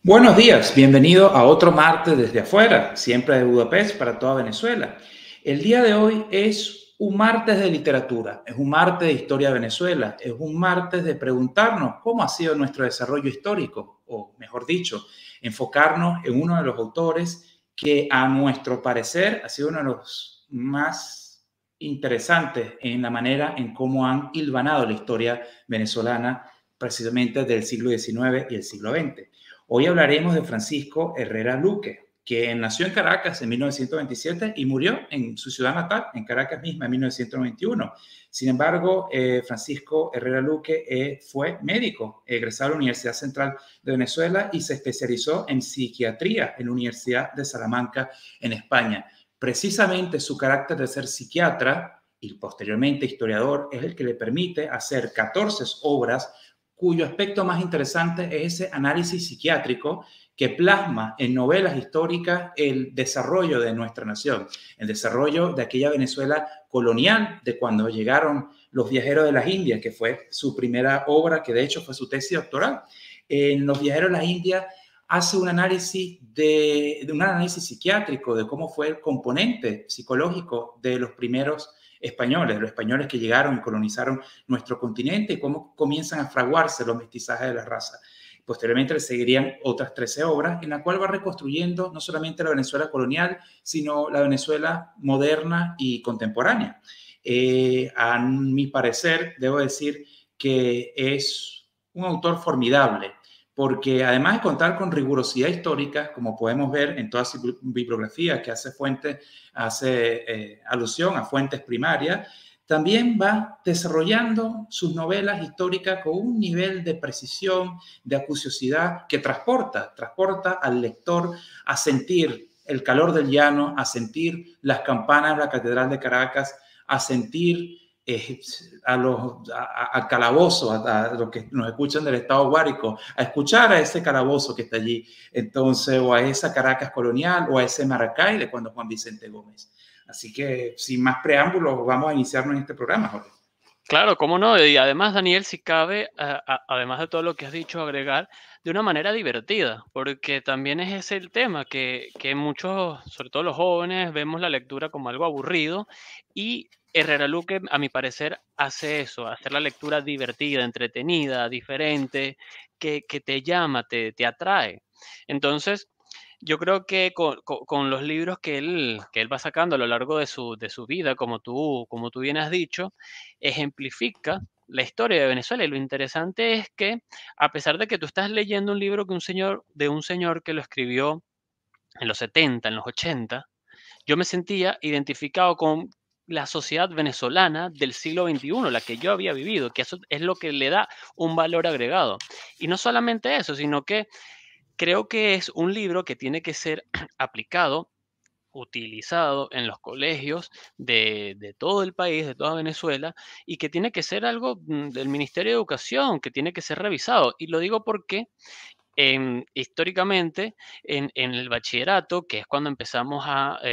Buenos días, bienvenido a otro martes desde afuera, siempre de Budapest para toda Venezuela. El día de hoy es un martes de literatura, es un martes de historia de Venezuela, es un martes de preguntarnos cómo ha sido nuestro desarrollo histórico, o mejor dicho, enfocarnos en uno de los autores que a nuestro parecer ha sido uno de los más interesantes en la manera en cómo han hilvanado la historia venezolana precisamente del siglo XIX y el siglo XX. Hoy hablaremos de Francisco Herrera Luque, que nació en Caracas en 1927 y murió en su ciudad natal, en Caracas misma, en 1991. Sin embargo, Francisco Herrera Luque fue médico, egresado de la Universidad Central de Venezuela y se especializó en psiquiatría en la Universidad de Salamanca, en España. Precisamente su carácter de ser psiquiatra y posteriormente historiador es el que le permite hacer 14 obras cuyo aspecto más interesante es ese análisis psiquiátrico que plasma en novelas históricas el desarrollo de nuestra nación, el desarrollo de aquella Venezuela colonial, de cuando llegaron los viajeros de las Indias, que fue su primera obra, que de hecho fue su tesis doctoral. En Los viajeros de las Indias hace un análisis un análisis psiquiátrico de cómo fue el componente psicológico de los primeros españoles, los españoles que llegaron y colonizaron nuestro continente y cómo comienzan a fraguarse los mestizajes de la raza. Posteriormente le seguirían otras 13 obras en la cual va reconstruyendo no solamente la Venezuela colonial, sino la Venezuela moderna y contemporánea. A mi parecer, debo decir que es un autor formidable, porque además de contar con rigurosidad histórica, como podemos ver en toda su bibliografía que hace alusión a fuentes primarias, también va desarrollando sus novelas históricas con un nivel de precisión, de acuciosidad que transporta al lector a sentir el calor del llano, a sentir las campanas de la Catedral de Caracas, a sentir al calabozo, a los que nos escuchan del Estado Guárico, a escuchar a ese calabozo que está allí, entonces, o a esa Caracas colonial, o a ese Maracay de cuando Juan Vicente Gómez. Así que, sin más preámbulos, vamos a iniciarnos en este programa, Jorge. Claro, cómo no. Y además, Daniel, si cabe, además de todo lo que has dicho, agregar de una manera divertida, porque también es ese el tema, que muchos, sobre todo los jóvenes, vemos la lectura como algo aburrido y Herrera Luque, a mi parecer, hace eso, hacer la lectura divertida, entretenida, diferente, que te llama, te atrae. Entonces, yo creo que con los libros que él va sacando a lo largo de su vida, como tú bien has dicho, ejemplifica la historia de Venezuela. Y lo interesante es que, a pesar de que tú estás leyendo un libro de un señor que lo escribió en los 70, en los 80, yo me sentía identificado con la sociedad venezolana del siglo XXI, la que yo había vivido, que eso es lo que le da un valor agregado. Y no solamente eso, sino que creo que es un libro que tiene que ser aplicado, utilizado en los colegios de todo el país, de toda Venezuela, y que tiene que ser algo del Ministerio de Educación, que tiene que ser revisado. Y lo digo porque históricamente en el bachillerato, que es cuando empezamos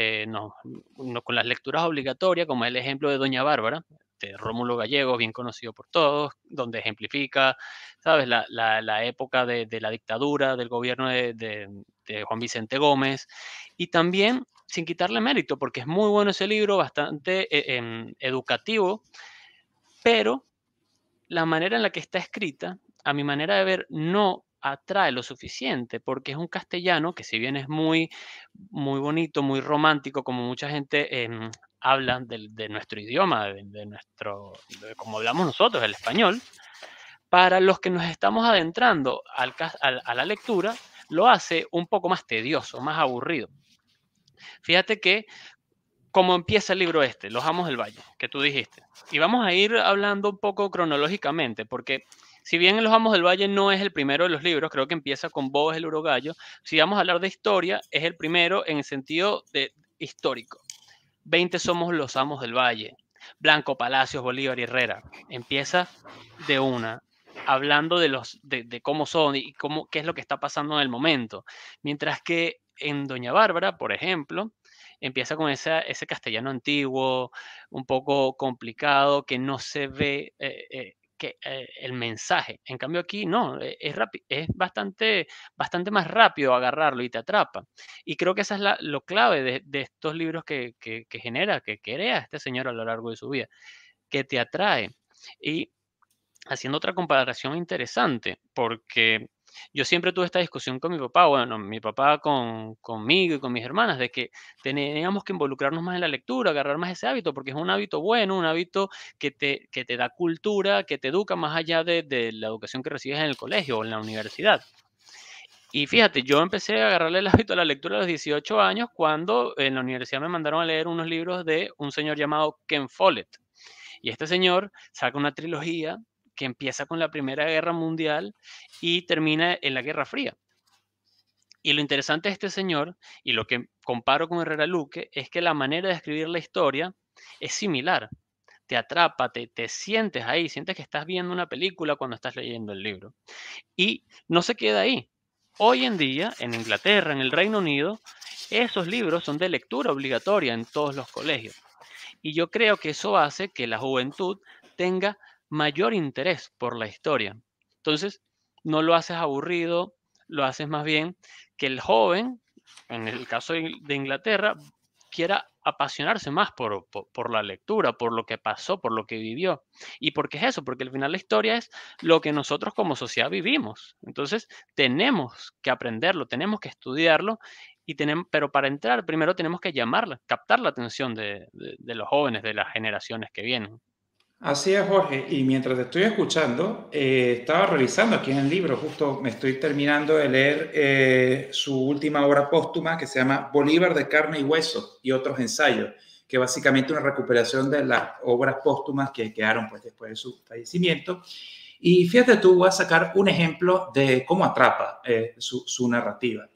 con las lecturas obligatorias, como es el ejemplo de Doña Bárbara, de Rómulo Gallego, bien conocido por todos, donde ejemplifica, ¿sabes?, la época de la dictadura, del gobierno de Juan Vicente Gómez, y también sin quitarle mérito, porque es muy bueno ese libro, bastante educativo, pero la manera en la que está escrita, a mi manera de ver, no atrae lo suficiente, porque es un castellano que, si bien es muy, muy bonito, muy romántico, como mucha gente habla de nuestro idioma, como hablamos nosotros, el español, para los que nos estamos adentrando a la lectura, lo hace un poco más tedioso, más aburrido. Fíjate que como empieza el libro este, Los Amos del Valle, que tú dijiste. Y vamos a ir hablando un poco cronológicamente, porque si bien Los Amos del Valle no es el primero de los libros, creo que empieza con Bobes el Urogallo, si vamos a hablar de historia, es el primero en el sentido de histórico. 20 somos los Amos del Valle. Blanco, Palacios, Bolívar y Herrera. Empieza de una, hablando de cómo son y qué es lo que está pasando en el momento. Mientras que en Doña Bárbara, por ejemplo, empieza con ese castellano antiguo, un poco complicado, que no se ve el mensaje. En cambio aquí no, es bastante más rápido agarrarlo y te atrapa. Y creo que esa es lo clave de estos libros que genera, que crea este señor a lo largo de su vida, que te atrae. Y haciendo otra comparación interesante, porque yo siempre tuve esta discusión con mi papá, bueno, mi papá conmigo y con mis hermanas, de que teníamos que involucrarnos más en la lectura, agarrar más ese hábito, porque es un hábito bueno, un hábito que te da cultura, que te educa más allá de la educación que recibes en el colegio o en la universidad. Y fíjate, yo empecé a agarrarle el hábito a la lectura a los 18 años cuando en la universidad me mandaron a leer unos libros de un señor llamado Ken Follett. Y este señor saca una trilogía que empieza con la Primera Guerra Mundial y termina en la Guerra Fría. Y lo interesante de este señor, y lo que comparo con Herrera Luque, es que la manera de escribir la historia es similar. Te atrapa, te sientes ahí, sientes que estás viendo una película cuando estás leyendo el libro. Y no se queda ahí. Hoy en día, en Inglaterra, en el Reino Unido, esos libros son de lectura obligatoria en todos los colegios. Y yo creo que eso hace que la juventud tenga mayor interés por la historia. Entonces, no lo haces aburrido, lo haces más bien que el joven, en el caso de Inglaterra, quiera apasionarse más por la lectura, por lo que pasó, por lo que vivió. ¿Y por qué es eso? Porque al final la historia es lo que nosotros como sociedad vivimos. Entonces, tenemos que aprenderlo, tenemos que estudiarlo pero para entrar primero tenemos que llamarla, captar la atención de los jóvenes, de las generaciones que vienen. Así es, Jorge. Y mientras te estoy escuchando, estaba revisando aquí en el libro, justo me estoy terminando de leer su última obra póstuma que se llama Bolívar de carne y hueso y otros ensayos, que básicamente una recuperación de las obras póstumas que quedaron pues, después de su fallecimiento. Y fíjate tú, voy a sacar un ejemplo de cómo atrapa su narrativa.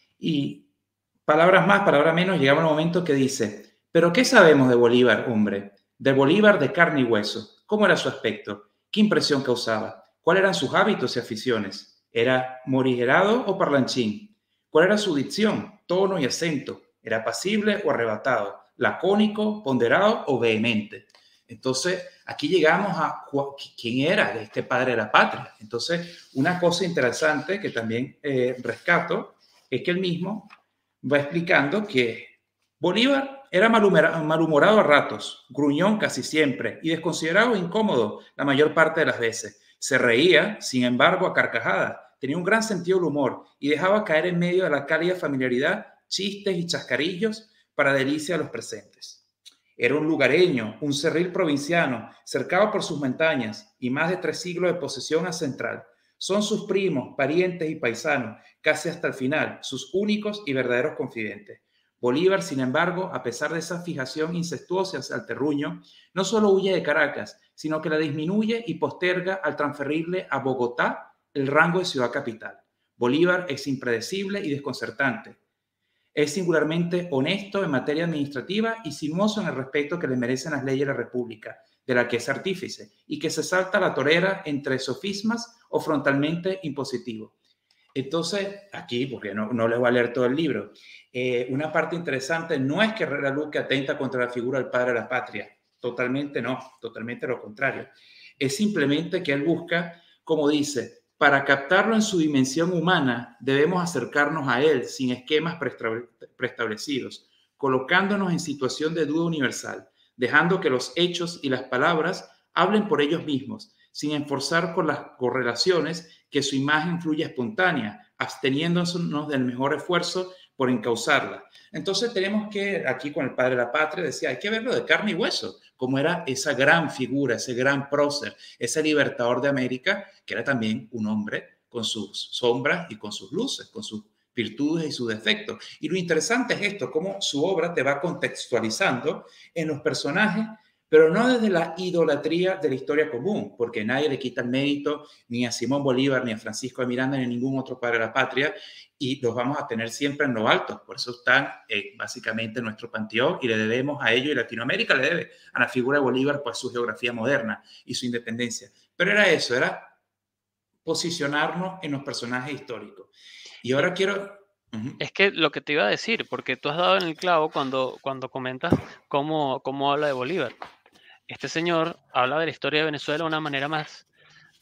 Y palabras más, palabras menos, llegaba un momento que dice, ¿pero qué sabemos de Bolívar, hombre? De Bolívar de carne y hueso. ¿Cómo era su aspecto? ¿Qué impresión causaba? ¿Cuáles eran sus hábitos y aficiones? ¿Era morigerado o parlanchín? ¿Cuál era su dicción, tono y acento? ¿Era pasible o arrebatado? ¿Lacónico, ponderado o vehemente? Entonces, aquí llegamos a quién era este padre de la patria. Entonces, una cosa interesante que también rescato es que él mismo va explicando que Bolívar era malhumorado a ratos, gruñón casi siempre y desconsiderado e incómodo la mayor parte de las veces. Se reía, sin embargo, a carcajadas, tenía un gran sentido del humor y dejaba caer en medio de la cálida familiaridad chistes y chascarillos para delicia de los presentes. Era un lugareño, un cerril provinciano, cercado por sus montañas y más de 3 siglos de posesión ancestral. Son sus primos, parientes y paisanos, casi hasta el final, sus únicos y verdaderos confidentes. Bolívar, sin embargo, a pesar de esa fijación incestuosa hacia el terruño, no solo huye de Caracas, sino que la disminuye y posterga al transferirle a Bogotá el rango de ciudad capital. Bolívar es impredecible y desconcertante. Es singularmente honesto en materia administrativa y sinuoso en el respeto que le merecen las leyes de la República, de la que es artífice, y que se salta la torera entre sofismas o frontalmente impositivo. Entonces, aquí, porque no les voy a leer todo el libro, una parte interesante no es que Herrera Luque atenta contra la figura del padre de la patria, totalmente no, totalmente lo contrario. Es simplemente que él busca, como dice, para captarlo en su dimensión humana, debemos acercarnos a él sin esquemas preestablecidos, colocándonos en situación de duda universal, dejando que los hechos y las palabras hablen por ellos mismos, sin enforzar con las correlaciones que su imagen fluye espontánea, absteniéndonos del mejor esfuerzo por encauzarla. Entonces tenemos que, aquí con el padre de la patria, decía, hay que verlo de carne y hueso, como era esa gran figura, ese gran prócer, ese libertador de América, que era también un hombre con sus sombras y con sus luces, con sus virtudes y sus defectos. Y lo interesante es esto, cómo su obra te va contextualizando en los personajes, pero no desde la idolatría de la historia común, porque nadie le quita el mérito ni a Simón Bolívar, ni a Francisco de Miranda, ni a ningún otro padre de la patria, y los vamos a tener siempre en lo alto. Por eso están básicamente en nuestro panteón y le debemos a ellos, y Latinoamérica le debe a la figura de Bolívar pues su geografía moderna y su independencia. Pero era eso, era posicionarnos en los personajes históricos. Y ahora quiero... Es que lo que te iba a decir, porque tú has dado en el clavo cuando comentas cómo habla de Bolívar. Este señor habla de la historia de Venezuela de una manera más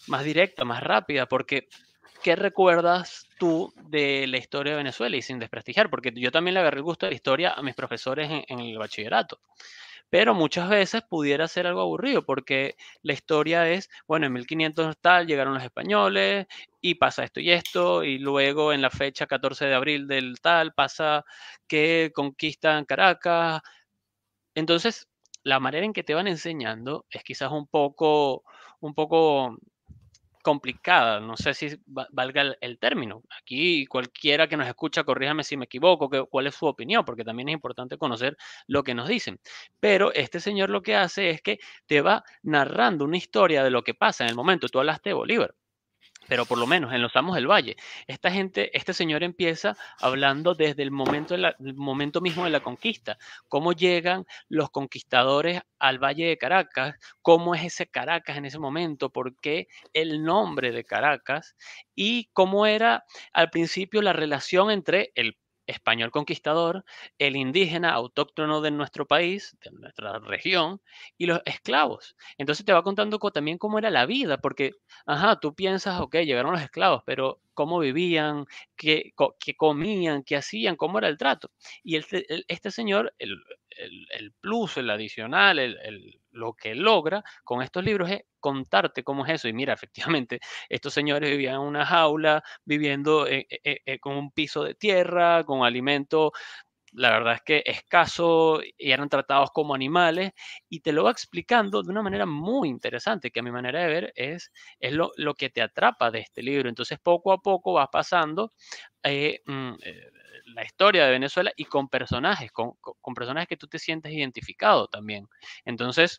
más directa, más rápida, porque ¿qué recuerdas tú de la historia de Venezuela? Y sin desprestigiar, porque yo también le agarré el gusto a la historia a mis profesores en el bachillerato. Pero muchas veces pudiera ser algo aburrido, porque la historia es, bueno, en 1500 tal llegaron los españoles y pasa esto, y luego en la fecha 14 de abril del tal pasa que conquistan Caracas. Entonces, la manera en que te van enseñando es quizás un poco complicada, no sé si valga el término. Aquí cualquiera que nos escucha, corríjame si me equivoco, cuál es su opinión, porque también es importante conocer lo que nos dicen. Pero este señor lo que hace es que te va narrando una historia de lo que pasa en el momento. Tú hablaste de Bolívar, pero por lo menos en los Amos del Valle, esta gente, este señor empieza hablando desde el momento mismo de la conquista, cómo llegan los conquistadores al Valle de Caracas, cómo es ese Caracas en ese momento, por qué el nombre de Caracas y cómo era al principio la relación entre el español conquistador, el indígena autóctono de nuestro país, de nuestra región, y los esclavos. Entonces te va contando también cómo era la vida, porque ajá, tú piensas, okey, llegaron los esclavos, pero ¿cómo vivían? ¿Qué comían? ¿Qué hacían? ¿Cómo era el trato? Y este señor, el plus, el adicional, lo que logra con estos libros es contarte cómo es eso. Y mira, efectivamente, estos señores vivían en una jaula, viviendo, con un piso de tierra, con alimento la verdad es que escaso y eran tratados como animales y te lo va explicando de una manera muy interesante, que a mi manera de ver es lo que te atrapa de este libro. Entonces poco a poco vas pasando la historia de Venezuela y con personajes, con personajes que tú te sientes identificado también. Entonces,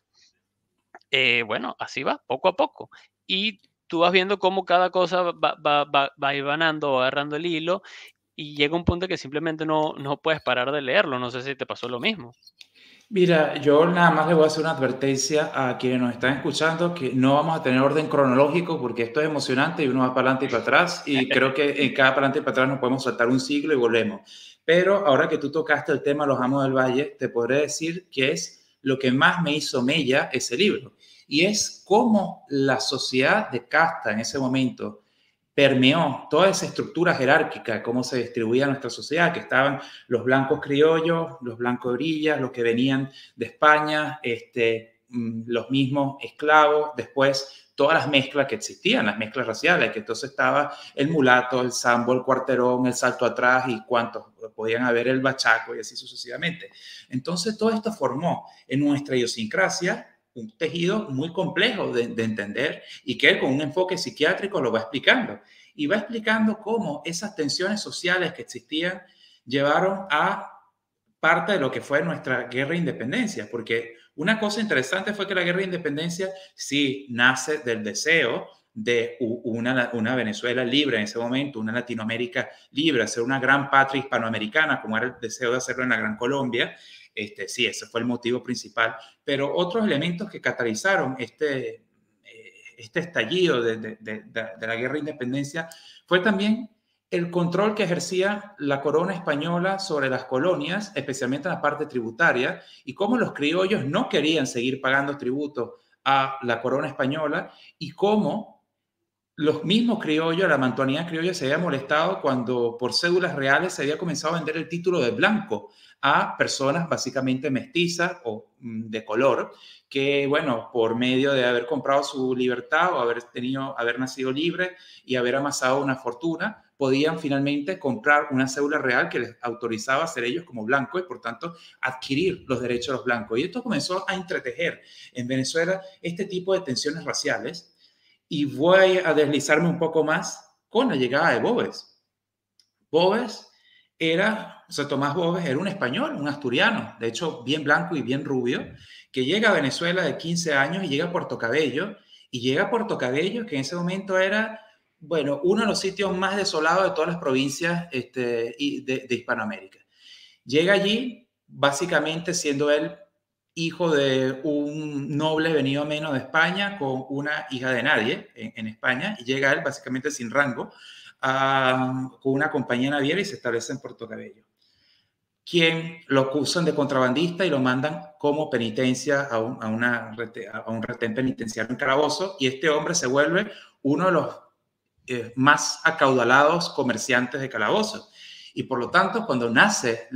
bueno, así va, poco a poco. Y tú vas viendo cómo cada cosa va hilvanando, va agarrando el hilo y llega un punto que simplemente no puedes parar de leerlo, no sé si te pasó lo mismo. Mira, yo nada más le voy a hacer una advertencia a quienes nos están escuchando que no vamos a tener orden cronológico porque esto es emocionante y uno va para adelante y para atrás y creo que en cada para adelante y para atrás nos podemos saltar un siglo y volvemos. Pero ahora que tú tocaste el tema Los Amos del Valle, te podré decir que es lo que más me hizo mella ese libro y es cómo la sociedad de casta en ese momento permeó toda esa estructura jerárquica, cómo se distribuía nuestra sociedad, que estaban los blancos criollos, los blancos orillas, los que venían de España, los mismos esclavos, después todas las mezclas que existían, las mezclas raciales, que entonces estaba el mulato, el sambo, el cuarterón, el salto atrás y cuántos podían haber, el bachaco y así sucesivamente. Entonces todo esto formó en nuestra idiosincrasia un tejido muy complejo de entender y que él con un enfoque psiquiátrico lo va explicando. Y va explicando cómo esas tensiones sociales que existían llevaron a parte de lo que fue nuestra guerra de independencia, porque una cosa interesante fue que la guerra de independencia sí nace del deseo de una Venezuela libre en ese momento, una Latinoamérica libre, ser una gran patria hispanoamericana, como era el deseo de hacerlo en la Gran Colombia. Sí, ese fue el motivo principal, pero otros elementos que catalizaron este estallido de la guerra de independencia fue también el control que ejercía la corona española sobre las colonias, especialmente en la parte tributaria, y cómo los criollos no querían seguir pagando tributo a la corona española y cómo los mismos criollos, la mantuanía criolla se había molestado cuando por cédulas reales se había comenzado a vender el título de blanco a personas básicamente mestizas o de color, que bueno, por medio de haber comprado su libertad o haber nacido libre y haber amasado una fortuna, podían finalmente comprar una cédula real que les autorizaba a ser ellos como blancos y por tanto adquirir los derechos de los blancos. Y esto comenzó a entretejer en Venezuela este tipo de tensiones raciales y voy a deslizarme un poco más con la llegada de Boves. Boves era, o sea, Tomás Boves era un español, un asturiano, de hecho bien blanco y bien rubio, que llega a Venezuela de 15 años y llega a Puerto Cabello, y llega a Puerto Cabello, que en ese momento era, bueno, uno de los sitios más desolados de todas las provincias de Hispanoamérica. Llega allí, básicamente siendo él hijo de un noble venido a menos de España con una hija de nadie en España, y llega él básicamente sin rango, con una compañía naviera y se establece en Puerto Cabello. quien lo acusan de contrabandista y lo mandan como penitencia a un retén penitenciario en Calabozo, y este hombre se vuelve uno de los más acaudalados comerciantes de Calabozo. Y por lo tanto, cuando nacen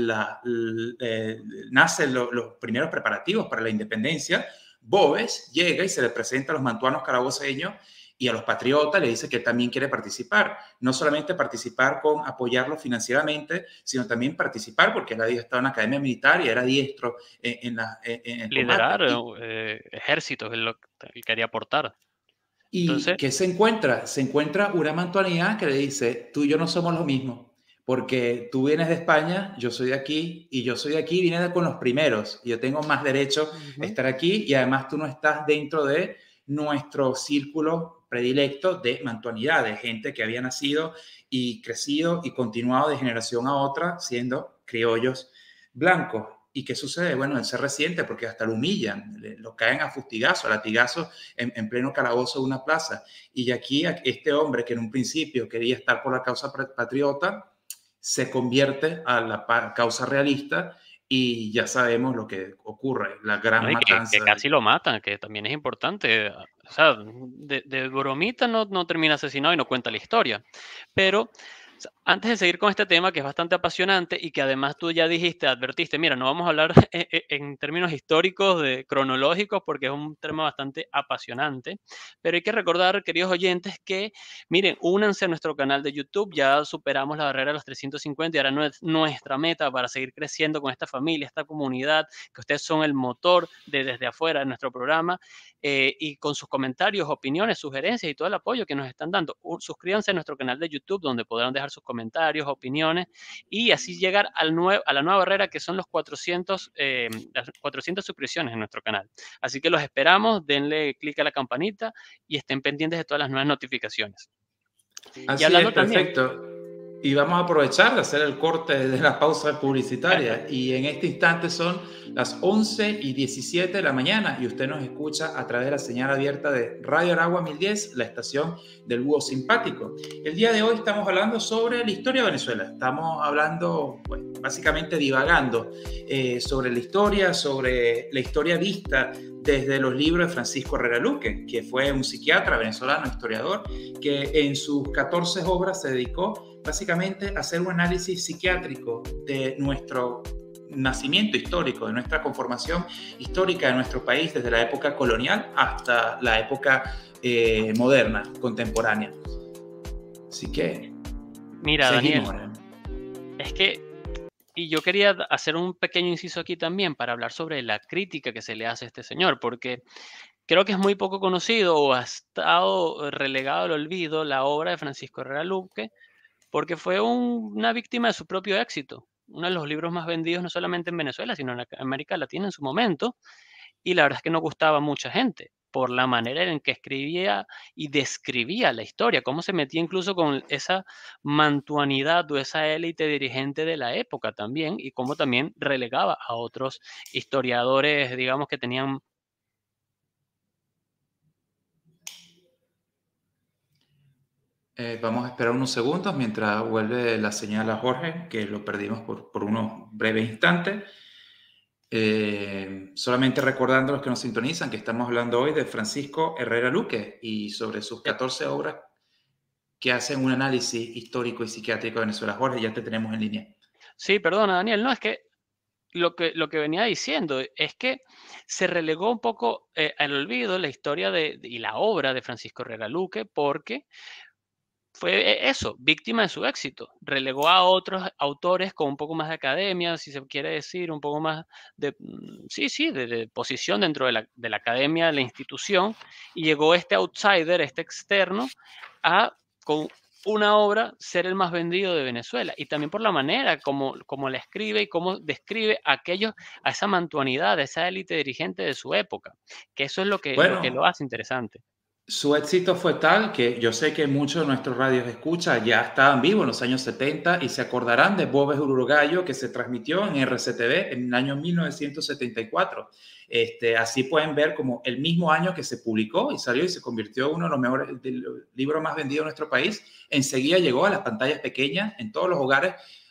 los primeros preparativos para la independencia, Boves llega y se le presenta a los mantuanos calaboceños y a los patriotas, le dice que también quiere participar. No solamente participar con apoyarlo financieramente, sino también participar, porque él había estado en la academia militar y era diestro en el Liderar combate. ejércitos, es lo que quería aportar. ¿Y Entonces, qué se encuentra? Se encuentra una mantuanidad que le dice, tú y yo no somos lo mismo, porque tú vienes de España, yo soy de aquí, y yo soy de aquí, vine con los primeros, y yo tengo más derecho a ujú, estar aquí, y además tú no estás dentro de nuestro círculo predilecto de mantuanidad, de gente que había nacido y crecido y continuado de generación a otra siendo criollos blancos. ¿Y qué sucede? Bueno, él se resiente porque hasta lo humillan, lo caen a fustigazo, a latigazo en pleno calabozo de una plaza. Y aquí este hombre que en un principio quería estar por la causa patriota, se convierte a la causa realista y ya sabemos lo que ocurre, la ¿no? gran Y que matanza. casi lo matan, que también es importante. O sea, de bromita no termina asesinado y no cuenta la historia. Pero antes de seguir con este tema, que es bastante apasionante y que además tú ya dijiste, advertiste, mira, no vamos a hablar en términos históricos, cronológicos, porque es un tema bastante apasionante, pero hay que recordar, queridos oyentes, que, miren, únanse a nuestro canal de YouTube, ya superamos la barrera de los 350 y ahora no es nuestra meta para seguir creciendo con esta familia, esta comunidad, que ustedes son el motor de desde afuera de nuestro programa, y con sus comentarios, opiniones, sugerencias y todo el apoyo que nos están dando. Suscríbanse a nuestro canal de YouTube, donde podrán dejar sus comentarios, opiniones, y así llegar a la nueva barrera, que son las 400 suscripciones en nuestro canal. Así que los esperamos, denle clic a la campanita y estén pendientes de todas las nuevas notificaciones. Y Así es, hablando también, perfecto. Y vamos a aprovechar de hacer el corte de la pausa publicitaria. Y en este instante son las 11:17 de la mañana y usted nos escucha a través de la señal abierta de Radio Aragua 1010, la estación del Búho Simpático. El día de hoy estamos hablando sobre la historia de Venezuela. Estamos hablando, pues, básicamente divagando sobre la historia vista desde los libros de Francisco Herrera Luque, que fue un psiquiatra venezolano, historiador, que en sus 14 obras se dedicó básicamente a hacer un análisis psiquiátrico de nuestro nacimiento histórico, de nuestra conformación histórica de nuestro país desde la época colonial hasta la época moderna, contemporánea. Así que mira, Daniel, seguimos. es que, y yo quería hacer un pequeño inciso aquí también para hablar sobre la crítica que se le hace a este señor, porque creo que es muy poco conocido o ha estado relegado al olvido la obra de Francisco Herrera Luque, porque fue una víctima de su propio éxito. Uno de los libros más vendidos no solamente en Venezuela, sino en América Latina en su momento, y la verdad es que no gustaba a mucha gente por la manera en que escribía y describía la historia, cómo se metía incluso con esa mantuanidad o esa élite dirigente de la época también, y cómo también relegaba a otros historiadores, digamos, que tenían. Vamos a esperar unos segundos mientras vuelve la señal a Jorge, que lo perdimos por unos breves instantes. Solamente recordando a los que nos sintonizan que estamos hablando hoy de Francisco Herrera Luque y sobre sus 14 obras que hacen un análisis histórico y psiquiátrico de Venezuela. Jorge, ya te tenemos en línea. Sí, perdona, Daniel, no, es que lo que venía diciendo es que se relegó un poco al olvido la historia y la obra de Francisco Herrera Luque, porque fue eso, víctima de su éxito. Relegó a otros autores con un poco más de academia, si se quiere decir, un poco más de posición dentro de la academia, de la institución, y llegó este outsider, este externo, con una obra ser el más vendido de Venezuela. Y también por la manera como la escribe y cómo describe a esa mantuanidad, a esa élite dirigente de su época, que eso es lo que lo Bueno, hace interesante. su éxito fue tal que yo sé que muchos de nuestros radios escucha ya estaban vivos en los años 70 y se acordarán de Bobes Uruguayo, que se transmitió en RCTV en el año 1974. Así pueden ver como el mismo año que se publicó y salió y se convirtió en uno de los mejores libros más vendidos de nuestro país, enseguida llegó a las pantallas pequeñas en todos los hogares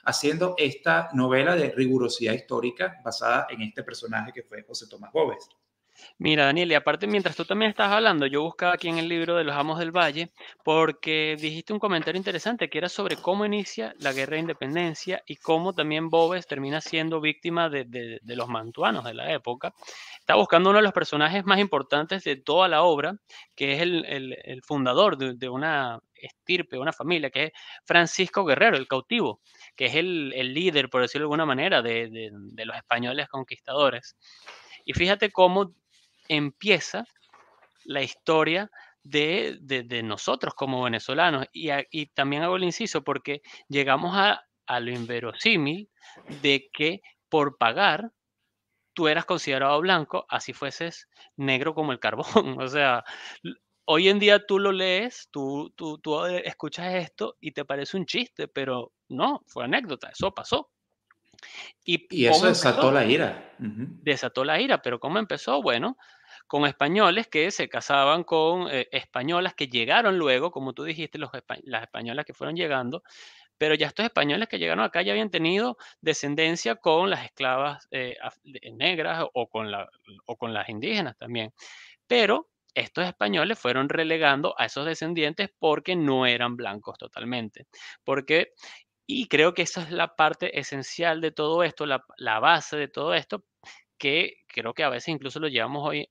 haciendo esta novela de rigurosidad histórica basada en este personaje que fue José Tomás Bóves. Mira, Daniel, y aparte, mientras tú también estás hablando, yo buscaba aquí en el libro de los Amos del Valle, porque dijiste un comentario interesante que era sobre cómo inicia la guerra de independencia y cómo también Boves termina siendo víctima de los mantuanos de la época. Estaba buscando uno de los personajes más importantes de toda la obra, que es el fundador de una estirpe, una familia, que es Francisco Guerrero, el cautivo, que es el líder, por decirlo de alguna manera, de los españoles conquistadores. Y fíjate cómo empieza la historia de nosotros como venezolanos. Y también hago el inciso porque llegamos a lo inverosímil de que por pagar tú eras considerado blanco, así fueses negro como el carbón. O sea, hoy en día tú lo lees, tú escuchas esto y te parece un chiste, pero no, fue anécdota, eso pasó. ¿Y Y eso cómo desató empezó? la ira. Ujú. Desató la ira, pero ¿cómo empezó? Bueno, con españoles que se casaban con españolas que llegaron luego, como tú dijiste, las españolas que fueron llegando, pero ya estos españoles que llegaron acá ya habían tenido descendencia con las esclavas negras o con las indígenas también. Pero estos españoles fueron relegando a esos descendientes porque no eran blancos totalmente. Porque y creo que esa es la parte esencial de todo esto, la base de todo esto, que creo que a veces incluso lo llevamos hoy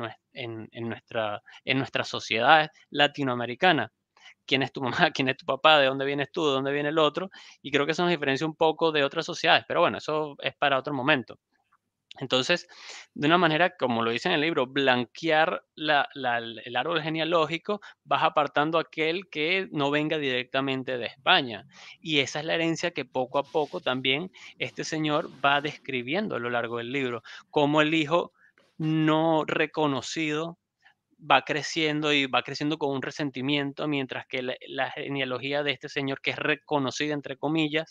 en nuestras sociedades latinoamericanas. ¿Quién es tu mamá? ¿Quién es tu papá? ¿De dónde vienes tú? ¿De dónde viene el otro? Y creo que eso nos diferencia un poco de otras sociedades, pero bueno, eso es para otro momento. Entonces, de una manera, como lo dice en el libro, blanquear el árbol genealógico, vas apartando aquel que no venga directamente de España. Y esa es la herencia que poco a poco también este señor va describiendo a lo largo del libro, cómo el hijo no reconocido va creciendo y va creciendo con un resentimiento, mientras que la genealogía de este señor, que es reconocida, entre comillas,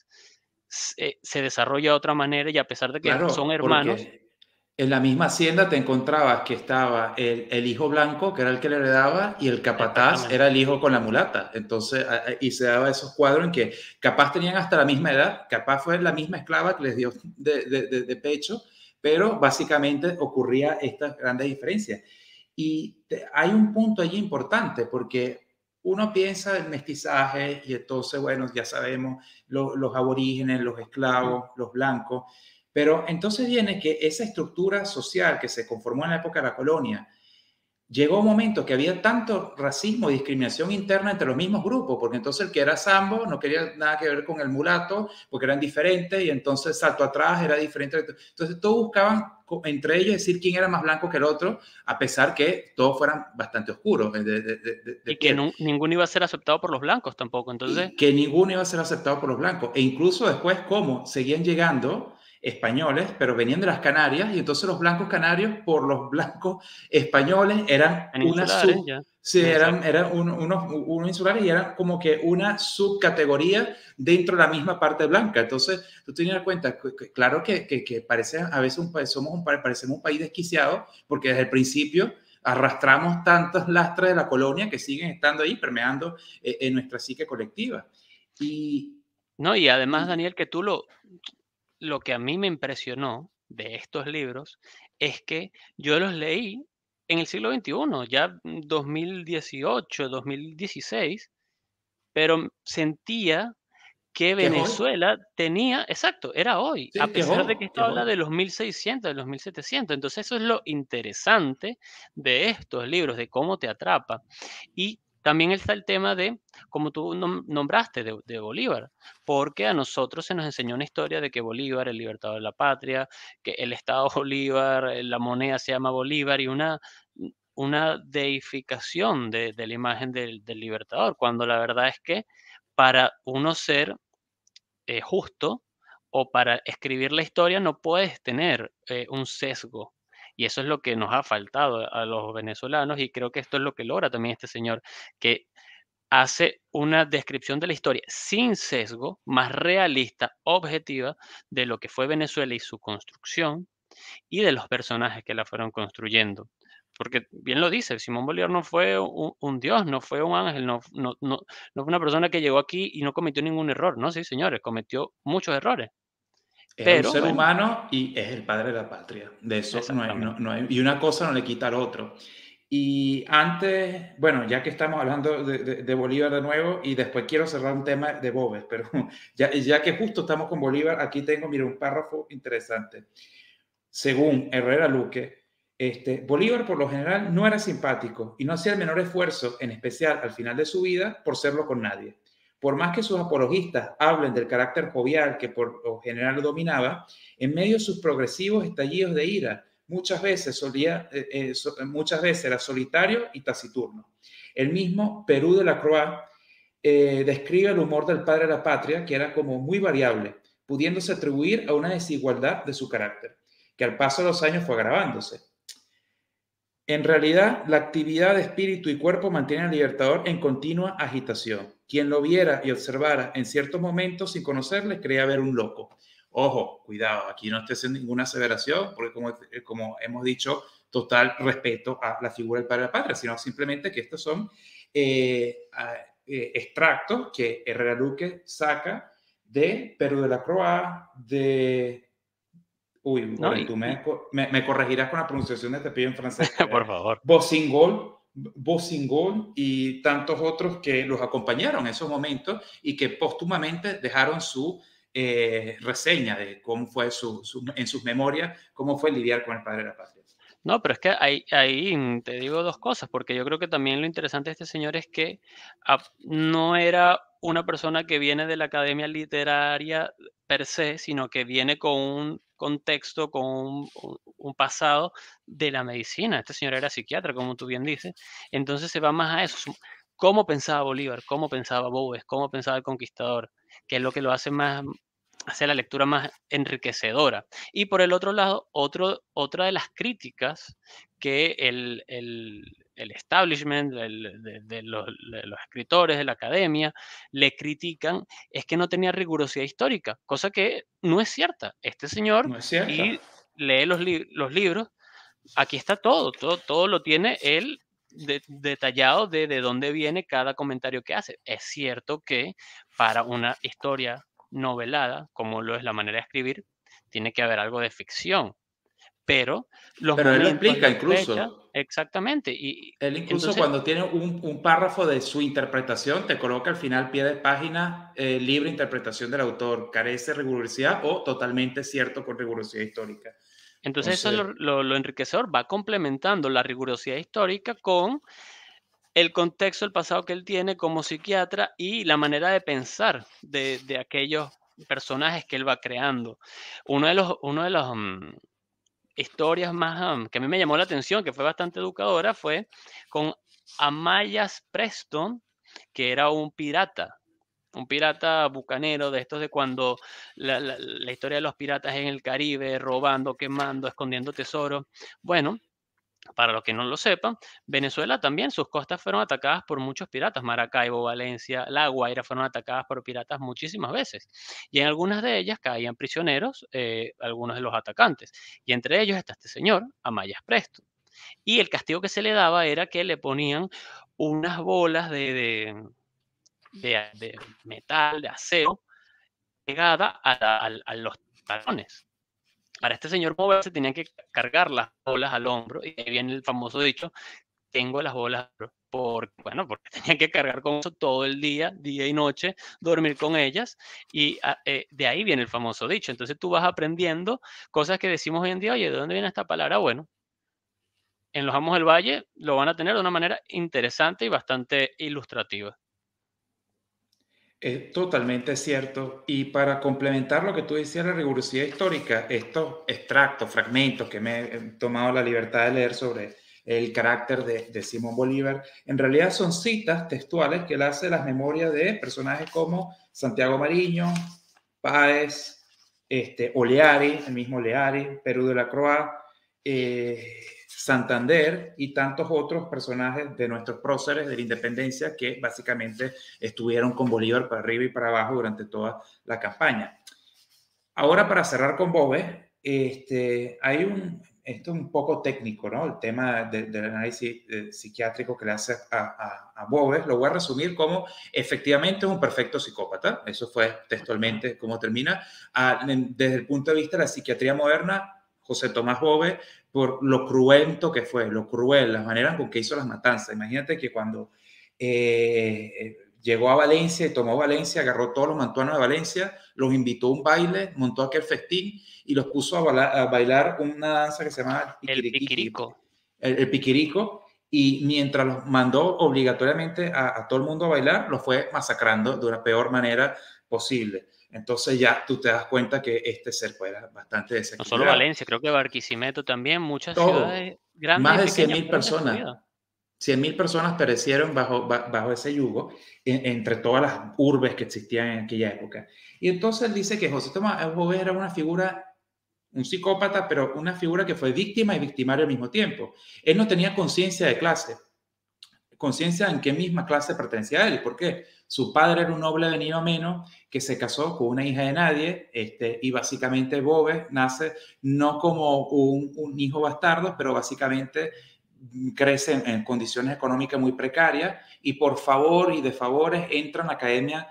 se desarrolla de otra manera y a pesar de que son Claro, hermanos. porque en la misma hacienda te encontrabas que estaba el hijo blanco, que era el que le heredaba, y el capataz Exactamente, era el hijo con la mulata. Entonces, y se daba esos cuadros en que capaz tenían hasta la misma edad, capaz fue la misma esclava que les dio de pecho, pero básicamente ocurría estas grandes diferencias. Y hay un punto allí importante, porque uno piensa en mestizaje y entonces, bueno, ya sabemos, los aborígenes, los mm, esclavos, los blancos, pero entonces viene que esa estructura social que se conformó en la época de la colonia, llegó un momento que había tanto racismo y discriminación interna entre los mismos grupos, porque entonces el que era sambo no quería nada que ver con el mulato, porque eran diferentes, y entonces salto atrás era diferente. Entonces todos buscaban entre ellos decir quién era más blanco que el otro, a pesar que todos fueran bastante oscuros de y que piel. ninguno iba a ser aceptado por los blancos tampoco. Entonces, Y que ninguno iba a ser aceptado por los blancos. E incluso después, como seguían llegando españoles, pero venían de las Canarias, y entonces los blancos canarios por los blancos españoles eran una peninsulares sub, ya, sí, exacto. eran unos insulares y eran como que una subcategoría dentro de la misma parte blanca. Entonces, tú tienes en cuenta, claro que parece a veces parecemos un país desquiciado, porque desde el principio arrastramos tantos lastres de la colonia que siguen estando ahí permeando en nuestra psique colectiva. Y, No, y además, y Daniel, que lo que a mí me impresionó de estos libros es que yo los leí en el siglo XXI, ya 2018, 2016, pero sentía que que es hoy, Venezuela tenía, exacto, era hoy, a sí, que es pesar hoy, de que que esto es habla hoy. de los 1600, de los 1700. Entonces, eso es lo interesante de estos libros, de cómo te atrapa. Y también está el tema de, como tú nombraste, de Bolívar, porque a nosotros se nos enseñó una historia de que Bolívar, el libertador de la patria, que el Estado Bolívar, la moneda se llama Bolívar y una deificación de la imagen del libertador, cuando la verdad es que para uno ser justo o para escribir la historia no puedes tener un sesgo. Y eso es lo que nos ha faltado a los venezolanos y creo que esto es lo que logra también este señor, que hace una descripción de la historia sin sesgo, más realista, objetiva, de lo que fue Venezuela y su construcción y de los personajes que la fueron construyendo. porque bien lo dice, Simón Bolívar no fue un dios, no fue un ángel, no fue una persona que llegó aquí y no cometió ningún error. No, sí, señores, cometió muchos errores. Era un Pero ser bueno, humano y es el padre de la patria. De eso no hay, exactamente. y una cosa no le quita al otro. Y antes, bueno, ya que estamos hablando de Bolívar de nuevo, y después quiero cerrar un tema de Boves, pero ya que justo estamos con Bolívar, aquí tengo, mira, un párrafo interesante. Según Herrera Luque, Bolívar por lo general no era simpático y no hacía el menor esfuerzo, en especial al final de su vida, por serlo con nadie. Por más que sus apologistas hablen del carácter jovial que por lo general lo dominaba, en medio de sus progresivos estallidos de ira, muchas veces era solitario y taciturno. El mismo Perú de la Croix describe el humor del padre de la patria, que era como muy variable, pudiéndose atribuir a una desigualdad de su carácter, que al paso de los años fue agravándose. En realidad, la actividad de espíritu y cuerpo mantiene al Libertador en continua agitación. Quien lo viera y observara en ciertos momentos sin conocerle creía ver un loco. Ojo, cuidado, aquí no estoy haciendo ninguna aseveración, porque como hemos dicho, total respeto a la figura del padre de la patria, sino simplemente que estos son extractos que Herrera Luque saca de Perú de la Croix, de... Uy, ¿No? Goren, tú me corregirás con la pronunciación de este pibe en francés, Por favor. Bossingol y tantos otros que los acompañaron en esos momentos y que póstumamente dejaron su reseña de cómo fue en sus memorias, cómo fue lidiar con el padre de la patria. No, pero es que ahí te digo dos cosas, porque yo creo que también lo interesante de este señor es que no era una persona que viene de la academia literaria per se, sino que viene con un contexto, con un pasado de la medicina. Este señor era psiquiatra, como tú bien dices. Entonces se va más a eso. ¿Cómo pensaba Bolívar? ¿Cómo pensaba Boves? ¿Cómo pensaba el conquistador? Que es lo que lo hace más, hace la lectura más enriquecedora. Y por el otro lado, otra de las críticas que el establishment de los escritores de la academia le critican es que no tenía rigurosidad histórica, cosa que no es cierta. Este señor, ¿No es cierto? y lee los libros, aquí está todo lo tiene él detallado de dónde viene cada comentario que hace. Es cierto que para una historia novelada, como lo es la manera de escribir, tiene que haber algo de ficción, pero los Pero él lo momentos, explica las fechas, incluso. exactamente. Y Él incluso entonces, cuando tiene un párrafo de su interpretación, te coloca al final, pie de página, libre interpretación del autor, carece de rigurosidad o totalmente cierto con rigurosidad histórica. eso es Entonces, lo enriquecedor, va complementando la rigurosidad histórica con el contexto, el pasado que él tiene como psiquiatra y la manera de pensar de aquellos personajes que él va creando. Uno de los historias más que a mí me llamó la atención, que fue bastante educadora, fue con Amayas Preston, que era un pirata bucanero de estos de cuando la historia de los piratas en el Caribe, robando, quemando, escondiendo tesoros. Bueno, para los que no lo sepan, Venezuela también, sus costas fueron atacadas por muchos piratas. Maracaibo, Valencia, La Guaira fueron atacadas por piratas muchísimas veces. Y en algunas de ellas caían prisioneros algunos de los atacantes. Y entre ellos está este señor, Amayas Presto. Y el castigo que se le daba era que le ponían unas bolas de metal, de acero, pegada a los talones. Para este señor moverse tenían que cargar las bolas al hombro. Y ahí viene el famoso dicho, tengo las bolas, bueno, porque tenía que cargar con eso todo el día y noche, dormir con ellas, y de ahí viene el famoso dicho. Entonces tú vas aprendiendo cosas que decimos hoy en día, oye, ¿de dónde viene esta palabra? Bueno, en los Amos del Valle lo van a tener de una manera interesante y bastante ilustrativa. es totalmente cierto. Y para complementar lo que tú decías, la rigurosidad histórica, estos extractos, fragmentos que me he tomado la libertad de leer sobre el carácter de Simón Bolívar, en realidad son citas textuales que él hace de las memorias de personajes como Santiago Mariño, Páez, Oleari, el mismo Oleari, Perú de la Croix, Santander y tantos otros personajes de nuestros próceres de la independencia que básicamente estuvieron con Bolívar para arriba y para abajo durante toda la campaña. Ahora, para cerrar con Boves, hay esto es un poco técnico, ¿no? El tema del análisis psiquiátrico que le hace a Boves, lo voy a resumir como efectivamente es un perfecto psicópata. Eso fue textualmente como termina. Desde el punto de vista de la psiquiatría moderna, José Tomás Boves, por lo cruento que fue, lo cruel, las maneras con que hizo las matanzas. Imagínate que cuando llegó a Valencia y tomó Valencia, agarró todos los mantuanos de Valencia, los invitó a un baile, montó aquel festín y los puso a bailar una danza que se llama El piquiriquiqui, piquirico. el piquirico, y mientras los mandó obligatoriamente a todo el mundo a bailar, los fue masacrando de la peor manera posible. Entonces ya tú te das cuenta que este ser pues, era bastante No solo desequilibrado. Valencia, creo que Barquisimeto también, muchas Todo, ciudades grandes más y de cien pequeñas mil fueron personas. destruidas. 100.000 personas perecieron bajo ese yugo entre todas las urbes que existían en aquella época. Y entonces él dice que José Tomás Boves era una figura, un psicópata, pero una figura que fue víctima y victimario al mismo tiempo. Él no tenía conciencia de clase, conciencia en qué misma clase pertenecía a él. ¿Por qué? Su padre era un noble venido menos que se casó con una hija de nadie, y básicamente Boves nace no como un hijo bastardo, pero básicamente crece en condiciones económicas muy precarias y por favor y de favores entra en la academia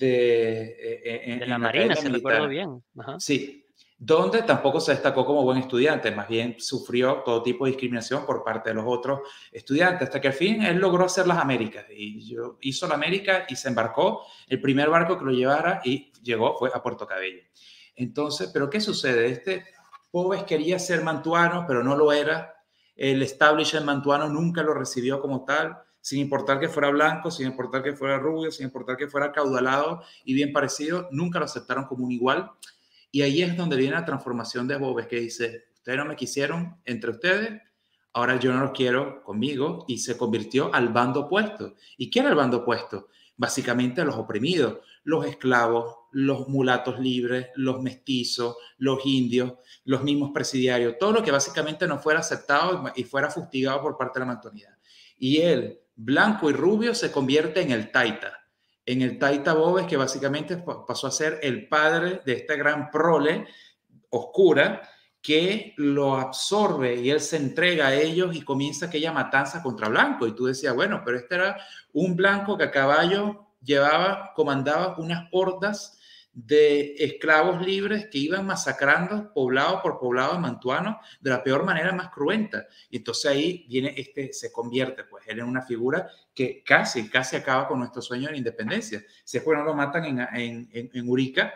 De la en la Marina, academia si recuerdo militar. bien. Ajá. Sí, donde tampoco se destacó como buen estudiante, más bien sufrió todo tipo de discriminación por parte de los otros estudiantes, hasta que al fin él logró hacer las Américas hizo la América y se embarcó, el primer barco que lo llevara y llegó fue a Puerto Cabello. Entonces, ¿pero qué sucede? Este Pobes quería ser mantuano, pero no lo era. El establishment mantuano nunca lo recibió como tal, sin importar que fuera blanco, sin importar que fuera rubio, sin importar que fuera caudalado y bien parecido, nunca lo aceptaron como un igual. Y ahí es donde viene la transformación de Boves, que dice, ustedes no me quisieron entre ustedes, ahora yo no los quiero conmigo, y se convirtió al bando opuesto. ¿Y qué era el bando opuesto? Básicamente los oprimidos, los esclavos, los mulatos libres, los mestizos, los indios, los mismos presidiarios, todo lo que básicamente no fuera aceptado y fuera fustigado por parte de la mantonidad. Y él, blanco y rubio, se convierte en el Taita Boves, que básicamente pasó a ser el padre de esta gran prole oscura que lo absorbe y él se entrega a ellos y comienza aquella matanza contra blanco. Y tú decías, bueno, pero este era un blanco que a caballo comandaba unas hordas de esclavos libres que iban masacrando poblado por poblado de mantuanos de la peor manera, más cruenta. Y entonces ahí viene se convierte, pues él en una figura que casi acaba con nuestro sueño de la independencia. Si es que no lo matan en Urica,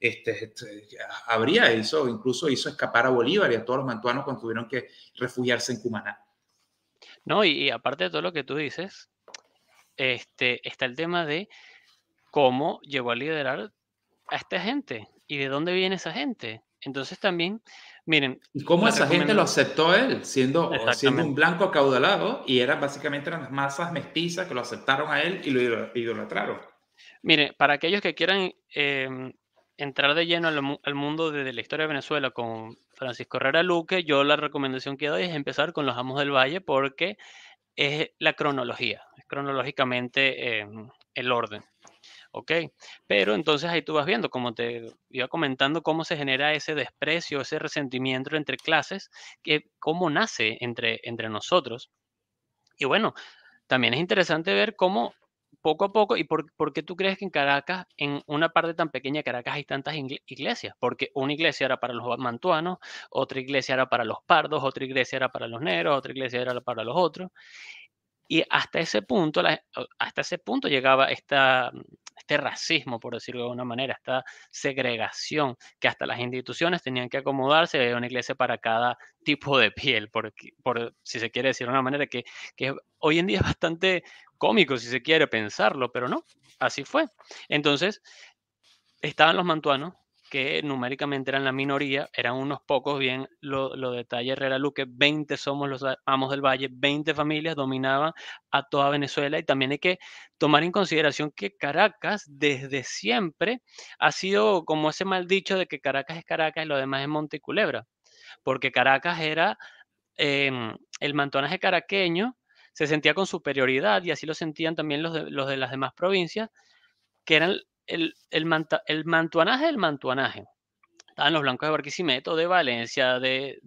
incluso hizo escapar a Bolívar y a todos los mantuanos cuando tuvieron que refugiarse en Cumaná. No, y aparte de todo lo que tú dices, está el tema de cómo llegó a liderar a esta gente y de dónde viene esa gente. Entonces también, miren, Y cómo les esa gente lo recomiendo, aceptó a él, siendo un exactamente. blanco acaudalado, y básicamente eran las masas mestizas que lo aceptaron a él y lo idolatraron. Miren, para aquellos que quieran entrar de lleno al mundo de la historia de Venezuela con Francisco Herrera Luque, yo la recomendación que doy es empezar con los Amos del Valle porque es la cronología, es cronológicamente el orden. ¿Ok? Pero entonces ahí tú vas viendo, como te iba comentando, cómo se genera ese desprecio, ese resentimiento entre clases, que cómo nace entre nosotros. Y bueno, también es interesante ver cómo poco a poco, y por qué tú crees que en Caracas, en una parte tan pequeña de Caracas, hay tantas iglesias, porque una iglesia era para los mantuanos, otra iglesia era para los pardos, otra iglesia era para los negros, otra iglesia era para los otros. Y hasta ese punto, hasta ese punto llegaba este racismo, por decirlo de alguna manera, esta segregación, que hasta las instituciones tenían que acomodarse, había una iglesia para cada tipo de piel, si se quiere decir de una manera que hoy en día es bastante cómico, si se quiere pensarlo, pero no, así fue. Entonces, estaban los mantuanos, que numéricamente eran la minoría, eran unos pocos, bien lo detalla Herrera Luque, 20 somos los Amos del Valle, 20 familias dominaban a toda Venezuela y también hay que tomar en consideración que Caracas desde siempre ha sido como ese mal dicho de que Caracas es Caracas y lo demás es Monte y Culebra, porque Caracas era el mantuanaje caraqueño, se sentía con superioridad y así lo sentían también los de las demás provincias que eran el mantuanaje del mantuanaje. Estaban los blancos de Barquisimeto, de Valencia,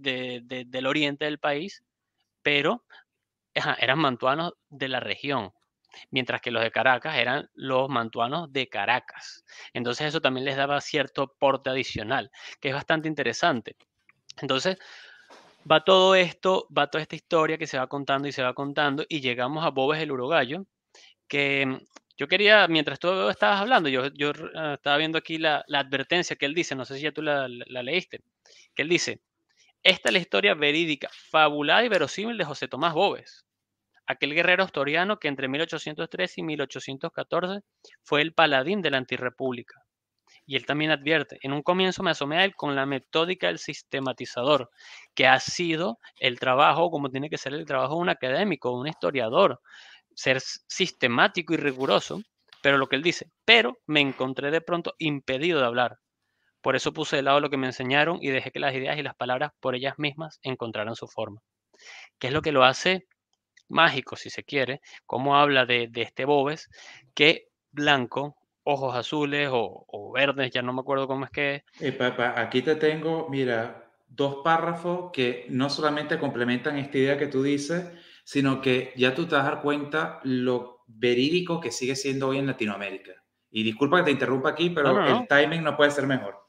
del oriente del país, pero ajá, eran mantuanos de la región, mientras que los de Caracas eran los mantuanos de Caracas. Entonces eso también les daba cierto porte adicional, que es bastante interesante. Entonces va todo esto, va toda esta historia que se va contando y se va contando y llegamos a Bobes el Urogallo, que yo quería, mientras tú estabas hablando, yo estaba viendo aquí la advertencia que él dice, no sé si ya tú la leíste, que él dice, esta es la historia verídica, fabulada y verosímil de José Tomás Bobes, aquel guerrero asturiano que entre 1813 y 1814 fue el paladín de la antirrepública. Y él también advierte, en un comienzo me asomé a él con la metódica del sistematizador, que ha sido el trabajo, como tiene que ser el trabajo de un académico, de un historiador, ser sistemático y riguroso, pero lo que él dice, pero me encontré de pronto impedido de hablar. Por eso puse de lado lo que me enseñaron y dejé que las ideas y las palabras por ellas mismas encontraran su forma. ¿Qué es lo que lo hace mágico, si se quiere? Cómo habla de este Bobes, que blanco, ojos azules o verdes, ya no me acuerdo cómo es que es. Aquí te tengo, mira, dos párrafos que no solamente complementan esta idea que tú dices, sino que ya tú te vas a dar cuenta lo verídico que sigue siendo hoy en Latinoamérica. Y disculpa que te interrumpa aquí, No, pero no, el no. timing no puede ser mejor.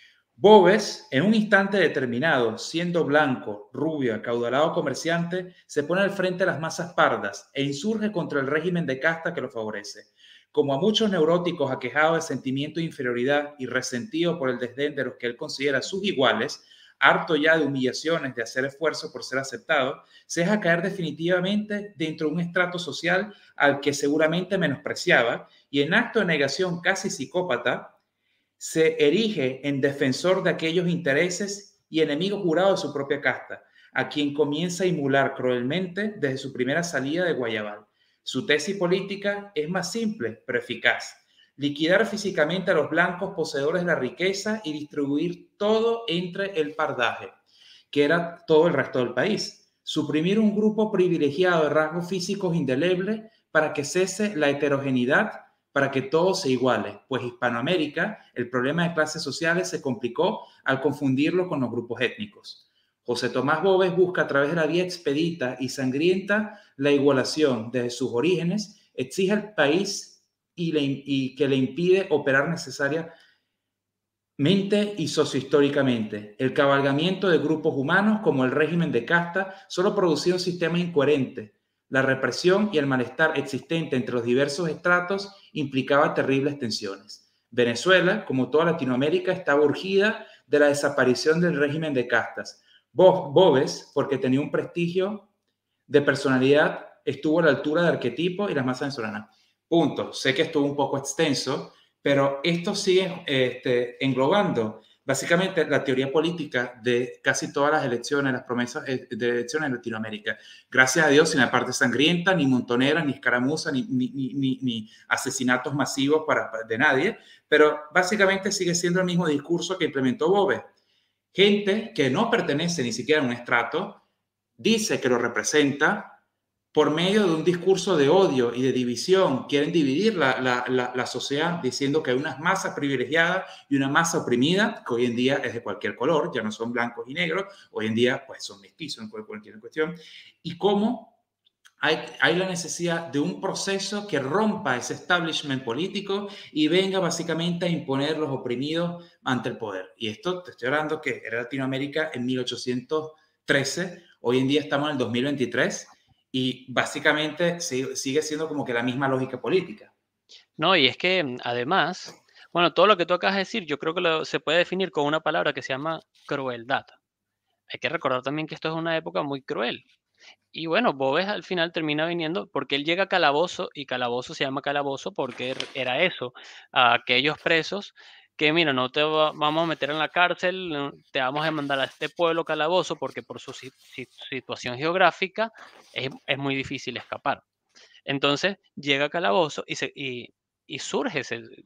Bobes, en un instante determinado, siendo blanco, rubio, acaudalado comerciante, se pone al frente de las masas pardas e insurge contra el régimen de casta que lo favorece. Como a muchos neuróticos aquejados de sentimiento de inferioridad y resentidos por el desdén de los que él considera sus iguales, harto ya de humillaciones, de hacer esfuerzo por ser aceptado, se deja caer definitivamente dentro de un estrato social al que seguramente menospreciaba y en acto de negación casi psicópata, se erige en defensor de aquellos intereses y enemigo jurado de su propia casta, a quien comienza a emular cruelmente desde su primera salida de Guayabal. Su tesis política es más simple, pero eficaz. Liquidar físicamente a los blancos poseedores de la riqueza y distribuir todo entre el pardaje, que era todo el resto del país. Suprimir un grupo privilegiado de rasgos físicos indelebles para que cese la heterogeneidad, para que todo se iguale, pues Hispanoamérica, el problema de clases sociales se complicó al confundirlo con los grupos étnicos. José Tomás Bóves busca a través de la vía expedita y sangrienta la igualación desde sus orígenes, exige al país y que le impide operar necesariamente y sociohistóricamente. El cabalgamiento de grupos humanos como el régimen de casta solo producía un sistema incoherente. La represión y el malestar existente entre los diversos estratos implicaba terribles tensiones. Venezuela, como toda Latinoamérica, estaba urgida de la desaparición del régimen de castas. Bobes, porque tenía un prestigio de personalidad, estuvo a la altura de arquetipo y las masas venezolanas. Punto. Sé que estuvo un poco extenso, pero esto sigue englobando básicamente la teoría política de casi todas las elecciones, las promesas de elecciones en Latinoamérica. Gracias a Dios, sin la parte sangrienta, ni montonera, ni escaramuza, ni asesinatos masivos de nadie, pero básicamente sigue siendo el mismo discurso que implementó Bove. Gente que no pertenece ni siquiera a un estrato, dice que lo representa por medio de un discurso de odio y de división. Quieren dividir la sociedad diciendo que hay unas masas privilegiadas y una masa oprimida, que hoy en día es de cualquier color, ya no son blancos y negros, hoy en día pues son mestizos en cualquier cuestión, y cómo hay la necesidad de un proceso que rompa ese establishment político y venga básicamente a imponer los oprimidos ante el poder. Y esto te estoy hablando que era Latinoamérica en 1813, hoy en día estamos en el 2023 y básicamente sigue siendo como que la misma lógica política. No, y es que además, bueno, todo lo que tú acabas de decir, yo creo que se puede definir con una palabra que se llama crueldad. Hay que recordar también que esto es una época muy cruel. Y bueno, Bobes al final termina viniendo porque él llega a Calabozo y Calabozo se llama Calabozo porque era eso, a aquellos presos que mira, no te vamos a meter en la cárcel, te vamos a mandar a este pueblo Calabozo porque por su situación geográfica es muy difícil escapar. Entonces llega a Calabozo y surge,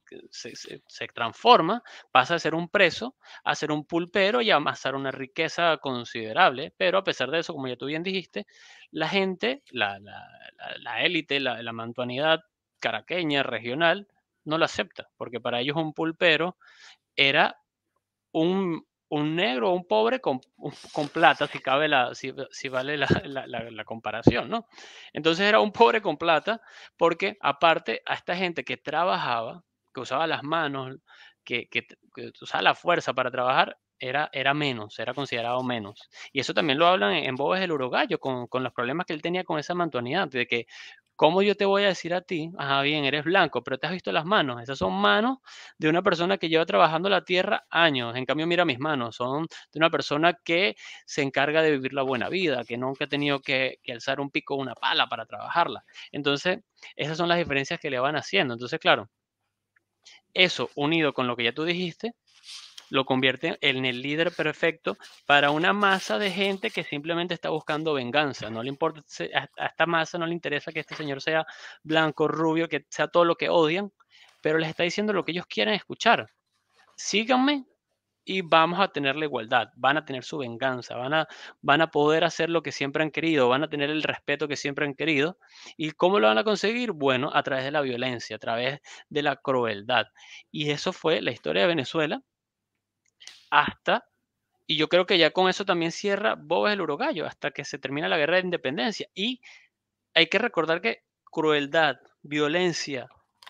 se transforma, pasa a ser un preso, a ser un pulpero y a amasar una riqueza considerable. Pero a pesar de eso, como ya tú bien dijiste, la gente, la élite, la mantuanidad caraqueña, regional, no lo acepta, porque para ellos un pulpero era un negro o un pobre con plata, si cabe si vale la comparación, ¿no? Entonces era un pobre con plata, porque aparte a esta gente que trabajaba, que usaba las manos, que usaba la fuerza para trabajar, era menos, era considerado menos. Y eso también lo hablan en Bobes el Urogallo, con los problemas que él tenía con esa mantonidad, de que, ¿cómo yo te voy a decir a ti, ajá, bien, eres blanco, pero te has visto las manos? Esas son manos de una persona que lleva trabajando la tierra años. En cambio, mira mis manos, son de una persona que se encarga de vivir la buena vida, que nunca ha tenido que alzar un pico o una pala para trabajarla. Entonces, esas son las diferencias que le van haciendo. Entonces, claro, eso unido con lo que ya tú dijiste, lo convierte en el líder perfecto para una masa de gente que simplemente está buscando venganza. No le importa, a esta masa no le interesa que este señor sea blanco, rubio, que sea todo lo que odian, pero les está diciendo lo que ellos quieren escuchar. Síganme y vamos a tener la igualdad, van a tener su venganza, van a poder hacer lo que siempre han querido, van a tener el respeto que siempre han querido. ¿Y cómo lo van a conseguir? Bueno, a través de la violencia, a través de la crueldad. Y eso fue la historia de Venezuela hasta, y yo creo que ya con eso también cierra Bobes el Urogallo, hasta que se termina la guerra de independencia. Y hay que recordar que crueldad, violencia,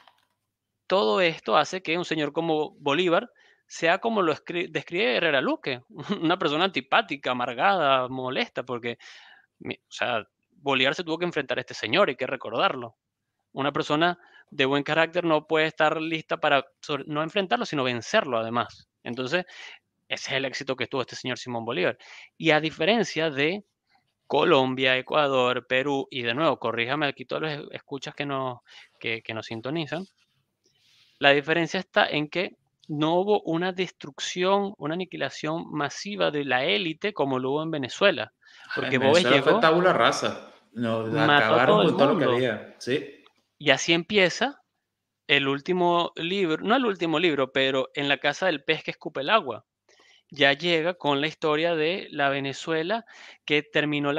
todo esto hace que un señor como Bolívar sea como lo describe Herrera Luque, una persona antipática, amargada, molesta, porque, o sea, Bolívar se tuvo que enfrentar a este señor, hay que recordarlo. Una persona de buen carácter no puede estar lista para no enfrentarlo, sino vencerlo además. Entonces, ese es el éxito que tuvo este señor Simón Bolívar. Y a diferencia de Colombia, Ecuador, Perú, y de nuevo, corríjame aquí todos los escuchas que nos sintonizan, la diferencia está en que no hubo una destrucción, una aniquilación masiva de la élite como lo hubo en Venezuela, porque En Boves Venezuela fue llegó, tabula rasa. Nos mató a acabaron todo el con todo lo que mundo. había. Sí. Y así empieza el último libro, no el último libro, pero En la casa del pez que escupe el agua. Ya llega con la historia de la Venezuela que terminó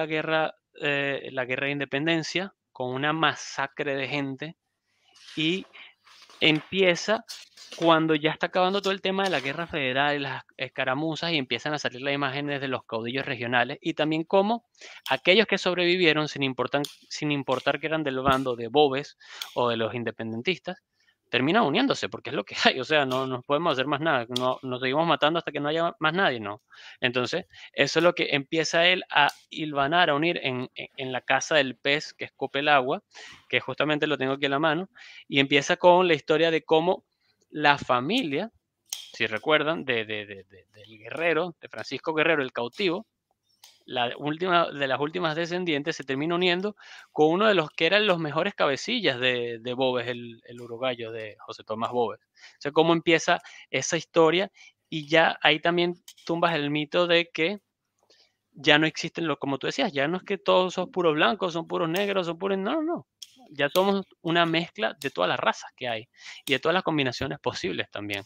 la guerra de independencia con una masacre de gente, y empieza cuando ya está acabando todo el tema de la guerra federal, las escaramuzas, y empiezan a salir las imágenes de los caudillos regionales, y también cómo aquellos que sobrevivieron, sin importar que eran del bando de Boves o de los independentistas, terminan uniéndose, porque es lo que hay, o sea, no podemos hacer más nada, no, nos seguimos matando hasta que no haya más nadie, no. Entonces, eso es lo que empieza él a hilvanar, a unir en la casa del pez que escupe el agua, que justamente lo tengo aquí en la mano, y empieza con la historia de cómo la familia, si recuerdan, del guerrero, de Francisco Guerrero, el cautivo, la última de las últimas descendientes, se termina uniendo con uno de los que eran los mejores cabecillas de Boves, el urogallo de José Tomás Boves. O sea, cómo empieza esa historia, y ya ahí también tumbas el mito de que ya no existen los, como tú decías, ya no es que todos son puros blancos, son puros negros, son puros, no, no, no. Ya somos una mezcla de todas las razas que hay y de todas las combinaciones posibles también.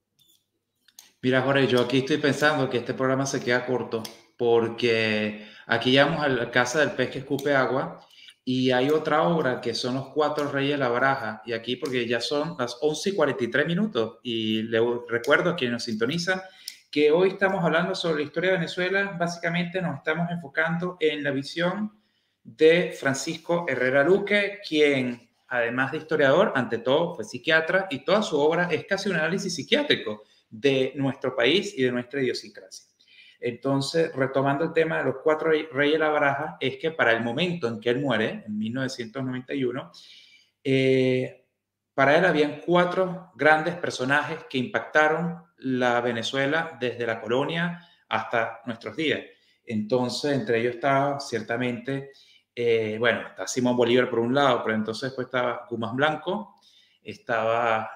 Mira, Jorge, yo aquí estoy pensando que este programa se queda corto porque aquí llegamos a la casa del pez que escupe agua y hay otra obra que son los Cuatro Reyes de la Baraja. Y aquí, porque ya son las 11:43 y le recuerdo a quienes nos sintonizan que hoy estamos hablando sobre la historia de Venezuela. Básicamente nos estamos enfocando en la visión de Francisco Herrera Luque, quien, además de historiador, ante todo fue psiquiatra y toda su obra es casi un análisis psiquiátrico de nuestro país y de nuestra idiosincrasia. Entonces, retomando el tema de los Cuatro Reyes de la Baraja, es que para el momento en que él muere, en 1991, para él habían cuatro grandes personajes que impactaron la Venezuela desde la colonia hasta nuestros días. Entonces, entre ellos estaba ciertamente, bueno, está Simón Bolívar por un lado, pero entonces después estaba Guzmán Blanco, estaba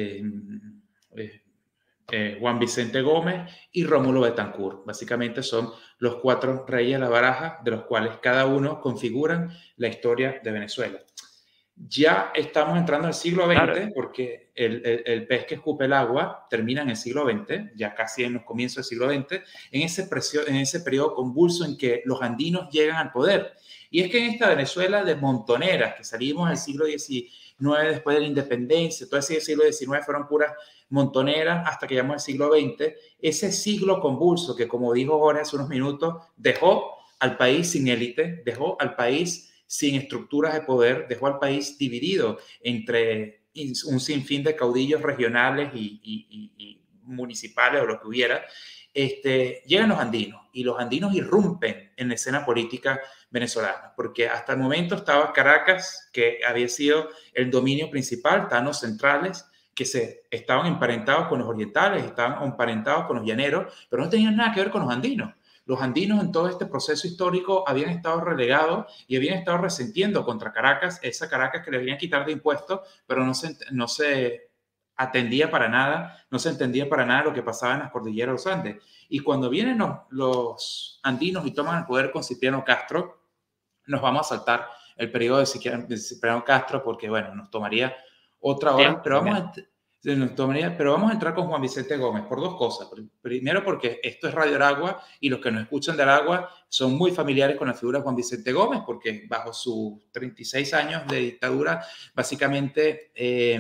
Juan Vicente Gómez y Rómulo Betancourt. Básicamente son los cuatro reyes de la baraja, de los cuales cada uno configuran la historia de Venezuela. Ya estamos entrando al siglo XX, claro, porque el pez que escupe el agua termina en el siglo XX, ya casi en los comienzos del siglo XX, en ese periodo convulso en que los andinos llegan al poder. Y es que en esta Venezuela de montoneras, que salimos del siglo XIX, después de la independencia, todo ese siglo XIX fueron puras montonera hasta que llamamos el siglo XX, ese siglo convulso que, como dijo Jorge hace unos minutos, dejó al país sin élite, dejó al país sin estructuras de poder, dejó al país dividido entre un sinfín de caudillos regionales y municipales o lo que hubiera. Llegan los andinos y los andinos irrumpen en la escena política venezolana, porque hasta el momento estaba Caracas, que había sido el dominio principal, estaban los centrales, que estaban emparentados con los orientales, estaban emparentados con los llaneros, pero no tenían nada que ver con los andinos. Los andinos en todo este proceso histórico habían estado relegados y habían estado resentiendo contra Caracas, esa Caracas que le habían quitado de impuestos, pero no se atendía para nada, no se entendía para nada lo que pasaba en las cordilleras de los Andes. Y cuando vienen los andinos y toman el poder con Cipriano Castro, nos vamos a saltar el periodo de Cipriano Castro porque, bueno, nos tomaría otra hora, pero vamos a entrar con Juan Vicente Gómez por dos cosas. Primero, porque esto es Radio Aragua y los que nos escuchan de Aragua son muy familiares con la figura de Juan Vicente Gómez, porque bajo sus 36 años de dictadura, básicamente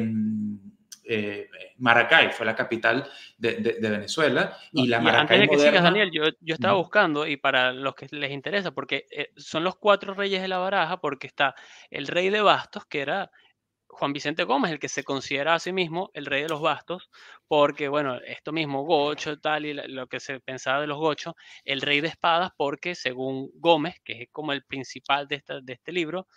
Maracay fue la capital de Venezuela. No, y la y Maracay antes de que moderna... sigas, Daniel, yo estaba buscando, y para los que les interesa, porque son los cuatro reyes de la baraja, porque está el rey de Bastos, que era Juan Vicente Gómez, el que se considera a sí mismo el rey de los bastos, porque, bueno, esto mismo, Gocho, tal, y lo que se pensaba de los gochos, el rey de espadas, porque según Gómez, que es como el principal de este libro,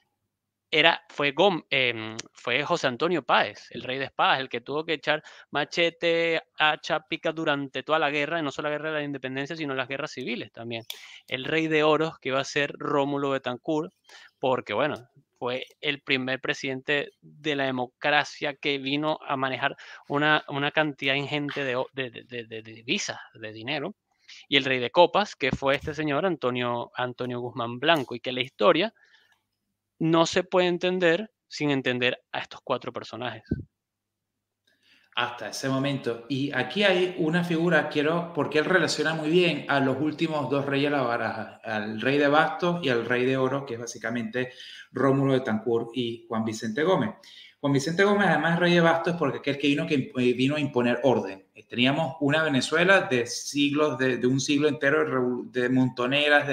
fue José Antonio Páez, el rey de espadas, el que tuvo que echar machete, hacha, pica durante toda la guerra, y no solo la guerra de la independencia, sino las guerras civiles también. El rey de oros, que iba a ser Rómulo Betancourt, porque, bueno, fue el primer presidente de la democracia que vino a manejar una cantidad ingente de divisas, de dinero. Y el rey de copas, que fue este señor Antonio Guzmán Blanco, y que la historia no se puede entender sin entender a estos cuatro personajes. Hasta ese momento. Y aquí hay una figura, porque él relaciona muy bien a los últimos dos reyes de la baraja, al rey de bastos y al rey de oro, que es básicamente Rómulo Betancourt y Juan Vicente Gómez. Juan Vicente Gómez, además, rey de bastos, porque aquel que vino a imponer orden. Teníamos una Venezuela de siglos, de un siglo entero de montoneras,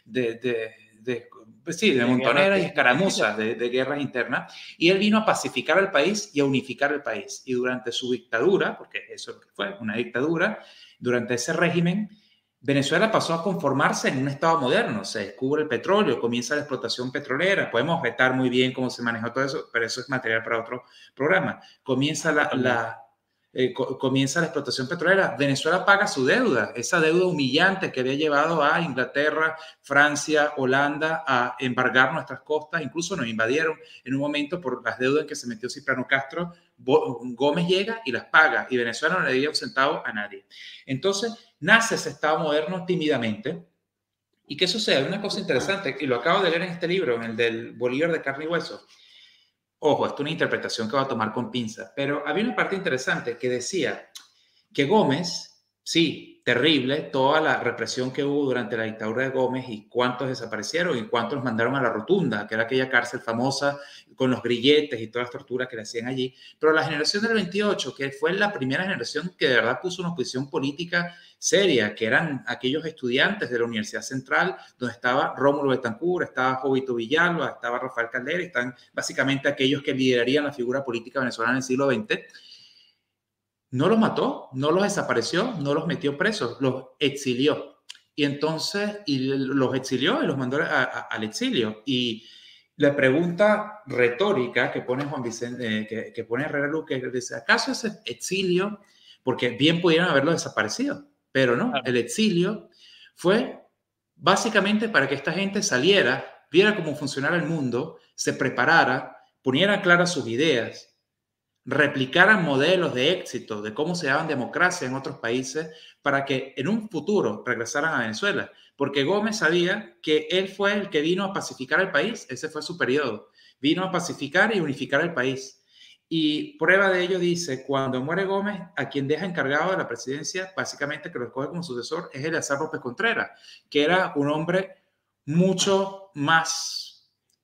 pues sí, de montoneras y escaramuzas, de guerras internas, y él vino a pacificar al país y a unificar el país. Y durante su dictadura, porque eso es lo que fue, una dictadura, durante ese régimen, Venezuela pasó a conformarse en un estado moderno. Se descubre el petróleo, comienza la explotación petrolera. Podemos vetar muy bien cómo se manejó todo eso, pero eso es material para otro programa. Comienza comienza la explotación petrolera. Venezuela paga su deuda, esa deuda humillante que había llevado a Inglaterra, Francia, Holanda a embargar nuestras costas. Incluso nos invadieron en un momento por las deudas en que se metió Cipriano Castro. Gómez llega y las paga, y Venezuela no le dio un centavo a nadie. Entonces nace ese Estado moderno tímidamente. ¿Y qué sucede? Una cosa interesante, y lo acabo de leer en este libro, en el del Bolívar de carne y hueso. Ojo, esto es una interpretación que va a tomar con pinzas, pero había una parte interesante que decía que Gómez, sí, terrible, toda la represión que hubo durante la dictadura de Gómez y cuántos desaparecieron y cuántos mandaron a la Rotunda, que era aquella cárcel famosa con los grilletes y todas las torturas que le hacían allí. Pero la generación del 28, que fue la primera generación que de verdad puso una posición política seria, que eran aquellos estudiantes de la Universidad Central, donde estaba Rómulo Betancourt, estaba Jovito Villalba, estaba Rafael Caldera, están básicamente aquellos que liderarían la figura política venezolana en el siglo XX. No los mató, no los desapareció, no los metió presos, los exilió. Y entonces los exilió y los mandó al exilio. Y la pregunta retórica que pone Juan Vicente, que pone Herrera Luque, dice, ¿acaso ese exilio? Porque bien pudieron haberlo desaparecido, pero no, Claro. el exilio fue básicamente para que esta gente saliera, viera cómo funcionaba el mundo, se preparara, poniera claras sus ideas, replicaran modelos de éxito de cómo se daban democracia en otros países para que en un futuro regresaran a Venezuela. Porque Gómez sabía que él fue el que vino a pacificar el país, ese fue su periodo, vino a pacificar y unificar el país. Y prueba de ello dice, cuando muere Gómez, a quien deja encargado de la presidencia, básicamente que lo escoge como sucesor, es Eleazar López Contreras, que era un hombre mucho más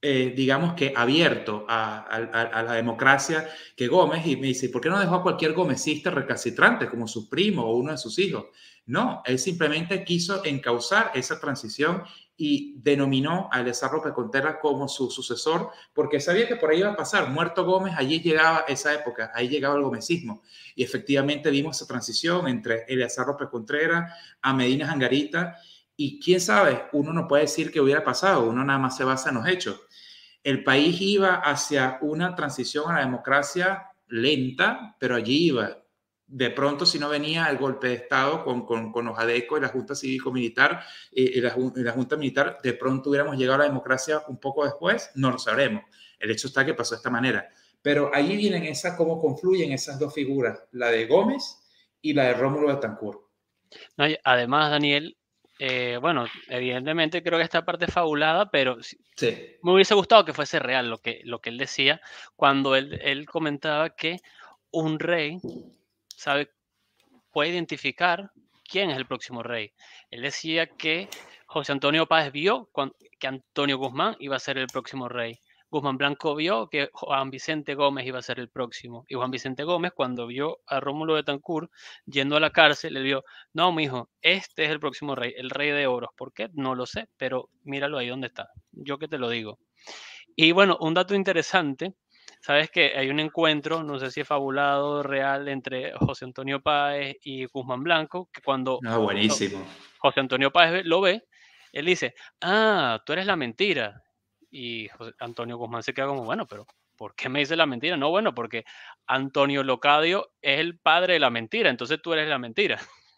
digamos que abierto a la democracia que Gómez, y me dice, ¿por qué no dejó a cualquier gomecista recalcitrante como su primo o uno de sus hijos? No, él simplemente quiso encauzar esa transición y denominó a Eleazar López Contreras como su sucesor, porque sabía que por ahí iba a pasar. Muerto Gómez, allí llegaba esa época, ahí llegaba el gomecismo. Y efectivamente vimos esa transición entre Eleazar López Contreras a Medina Angarita, y quién sabe, uno no puede decir que hubiera pasado, uno nada más se basa en los hechos. El país iba hacia una transición a la democracia lenta, pero allí iba. De pronto, si no venía el golpe de Estado con los ADECO y la Junta Cívico-Militar y la Junta Militar, de pronto hubiéramos llegado a la democracia un poco después, no lo sabremos. El hecho está que pasó de esta manera. Pero ahí vienen esas, cómo confluyen esas dos figuras, la de Gómez y la de Rómulo Betancourt. No, y además, Daniel, bueno, evidentemente creo que esta parte es fabulada, pero Sí, me hubiese gustado que fuese real lo que él decía cuando él comentaba que un rey sabe, puede identificar quién es el próximo rey. Él decía que José Antonio Páez vio que Antonio Guzmán iba a ser el próximo rey. Guzmán Blanco vio que Juan Vicente Gómez iba a ser el próximo. Y Juan Vicente Gómez, cuando vio a Rómulo Betancourt yendo a la cárcel, le vio, no, mijo, este es el próximo rey, el rey de oros. ¿Por qué? No lo sé, pero míralo ahí donde está. Yo que te lo digo. Y bueno, un dato interesante, sabes que hay un encuentro, no sé si es fabulado, real, entre José Antonio Páez y Guzmán Blanco, que cuando no, buenísimo. José Antonio Páez lo ve, él dice, ah, tú eres la mentira. Y Antonio Guzmán se queda como, bueno, pero ¿por qué me dice la mentira? No, bueno, porque Antonio Locadio es el padre de la mentira, entonces tú eres la mentira.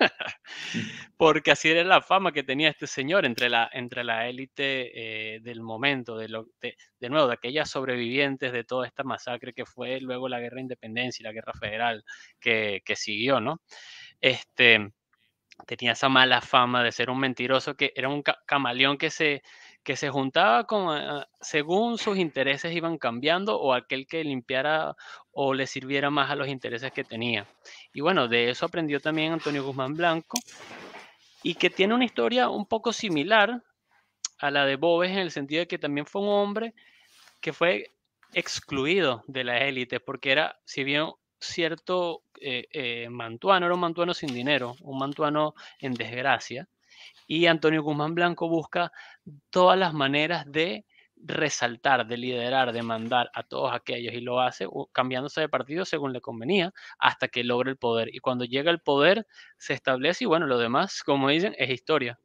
Porque así era la fama que tenía este señor entre la élite del momento, de nuevo, de aquellas sobrevivientes de toda esta masacre que fue luego la guerra de independencia y la guerra federal que siguió, ¿no? Este, tenía esa mala fama de ser un mentiroso, que era un camaleón que se juntaba según sus intereses iban cambiando o aquel que limpiara o le sirviera más a los intereses que tenía. Y bueno, de eso aprendió también Antonio Guzmán Blanco y que tiene una historia un poco similar a la de Boves en el sentido de que también fue un hombre que fue excluido de la élite porque era, si bien cierto mantuano, era un mantuano sin dinero, un mantuano en desgracia, y Antonio Guzmán Blanco busca todas las maneras de resaltar, de liderar, de mandar a todos aquellos y lo hace cambiándose de partido según le convenía hasta que logra el poder. Y cuando llega el poder se establece y bueno, lo demás, como dicen, es historia.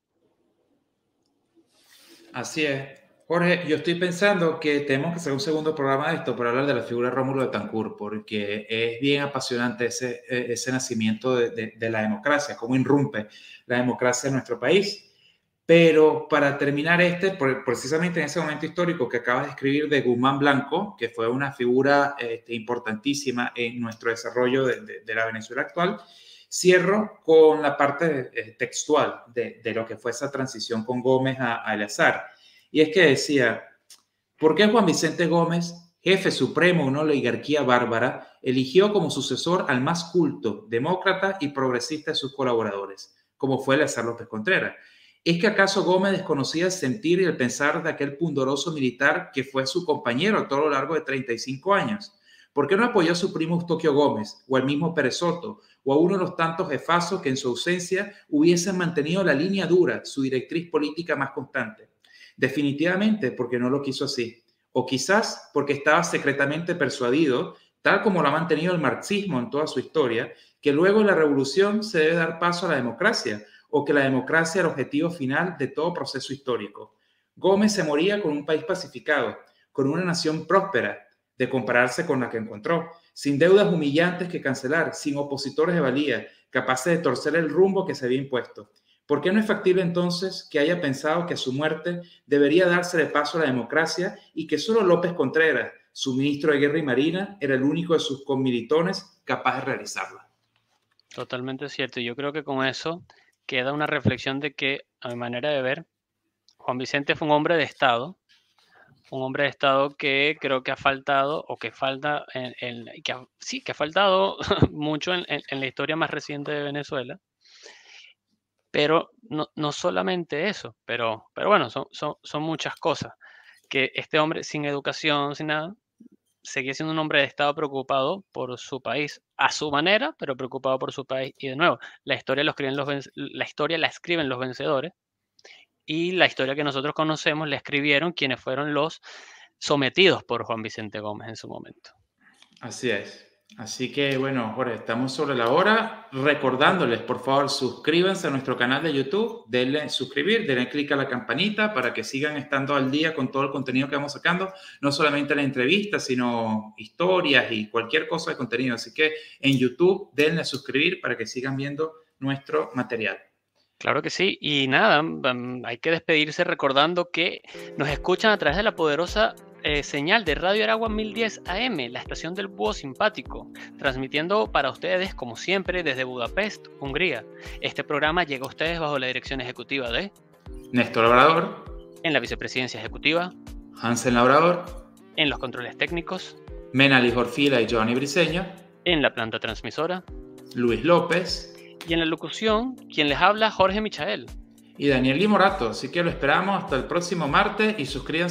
Así es. Jorge, yo estoy pensando que tenemos que hacer un segundo programa de esto para hablar de la figura de Rómulo Betancourt, porque es bien apasionante ese nacimiento de la democracia, cómo irrumpe la democracia en nuestro país. Pero para terminar precisamente en ese momento histórico que acabas de escribir de Guzmán Blanco, que fue una figura importantísima en nuestro desarrollo de la Venezuela actual, cierro con la parte textual de lo que fue esa transición con Gómez a Eleazar. Y es que decía, ¿por qué Juan Vicente Gómez, jefe supremo de una oligarquía bárbara, eligió como sucesor al más culto, demócrata y progresista de sus colaboradores, como fue Eleazar López Contreras? ¿Es que acaso Gómez desconocía el sentir y el pensar de aquel pundoroso militar que fue su compañero a todo lo largo de 35 años? ¿Por qué no apoyó a su primo Eustoquio Gómez o al mismo Pérez Soto o a uno de los tantos jefazos que en su ausencia hubiesen mantenido la línea dura, su directriz política más constante? Definitivamente porque no lo quiso así. O quizás porque estaba secretamente persuadido, tal como lo ha mantenido el marxismo en toda su historia, que luego de la revolución se debe dar paso a la democracia, o que la democracia era el objetivo final de todo proceso histórico. Gómez se moría con un país pacificado, con una nación próspera, de compararse con la que encontró, sin deudas humillantes que cancelar, sin opositores de valía, capaces de torcer el rumbo que se había impuesto. ¿Por qué no es factible entonces que haya pensado que a su muerte debería darse de paso a la democracia y que solo López Contreras, su ministro de Guerra y Marina, era el único de sus conmilitones capaz de realizarla? Totalmente cierto. Y yo creo que con eso queda una reflexión de que, a mi manera de ver, Juan Vicente fue un hombre de Estado que creo que ha faltado o que falta, sí, que ha faltado mucho en la historia más reciente de Venezuela. Pero no solamente eso, pero bueno, son muchas cosas. que este hombre sin educación, sin nada, seguía siendo un hombre de Estado preocupado por su país, a su manera, pero preocupado por su país. Y de nuevo, la historia, la historia la escriben los vencedores y la historia que nosotros conocemos la escribieron quienes fueron los sometidos por Juan Vicente Gómez en su momento. Así es. Así que bueno, Jorge, estamos sobre la hora. Recordándoles, por favor, suscríbanse a nuestro canal de YouTube, denle suscribir, denle clic a la campanita para que sigan estando al día con todo el contenido que vamos sacando, no solamente la entrevista, sino historias y cualquier cosa de contenido. Así que en YouTube denle suscribir para que sigan viendo nuestro material. Claro que sí, y nada, hay que despedirse recordando que nos escuchan a través de la poderosa señal de Radio Aragua 1010 AM, la estación del búho simpático, transmitiendo para ustedes, como siempre, desde Budapest, Hungría. Este programa llega a ustedes bajo la dirección ejecutiva de Néstor Labrador, en la vicepresidencia ejecutiva, Hansen Labrador, en los controles técnicos, Menali Jorfila y Johnny Briseño, en la planta transmisora Luis López y en la locución, quien les habla, Jorge Michael. y Daniel Limorato. Así que lo esperamos hasta el próximo martes y suscríbanse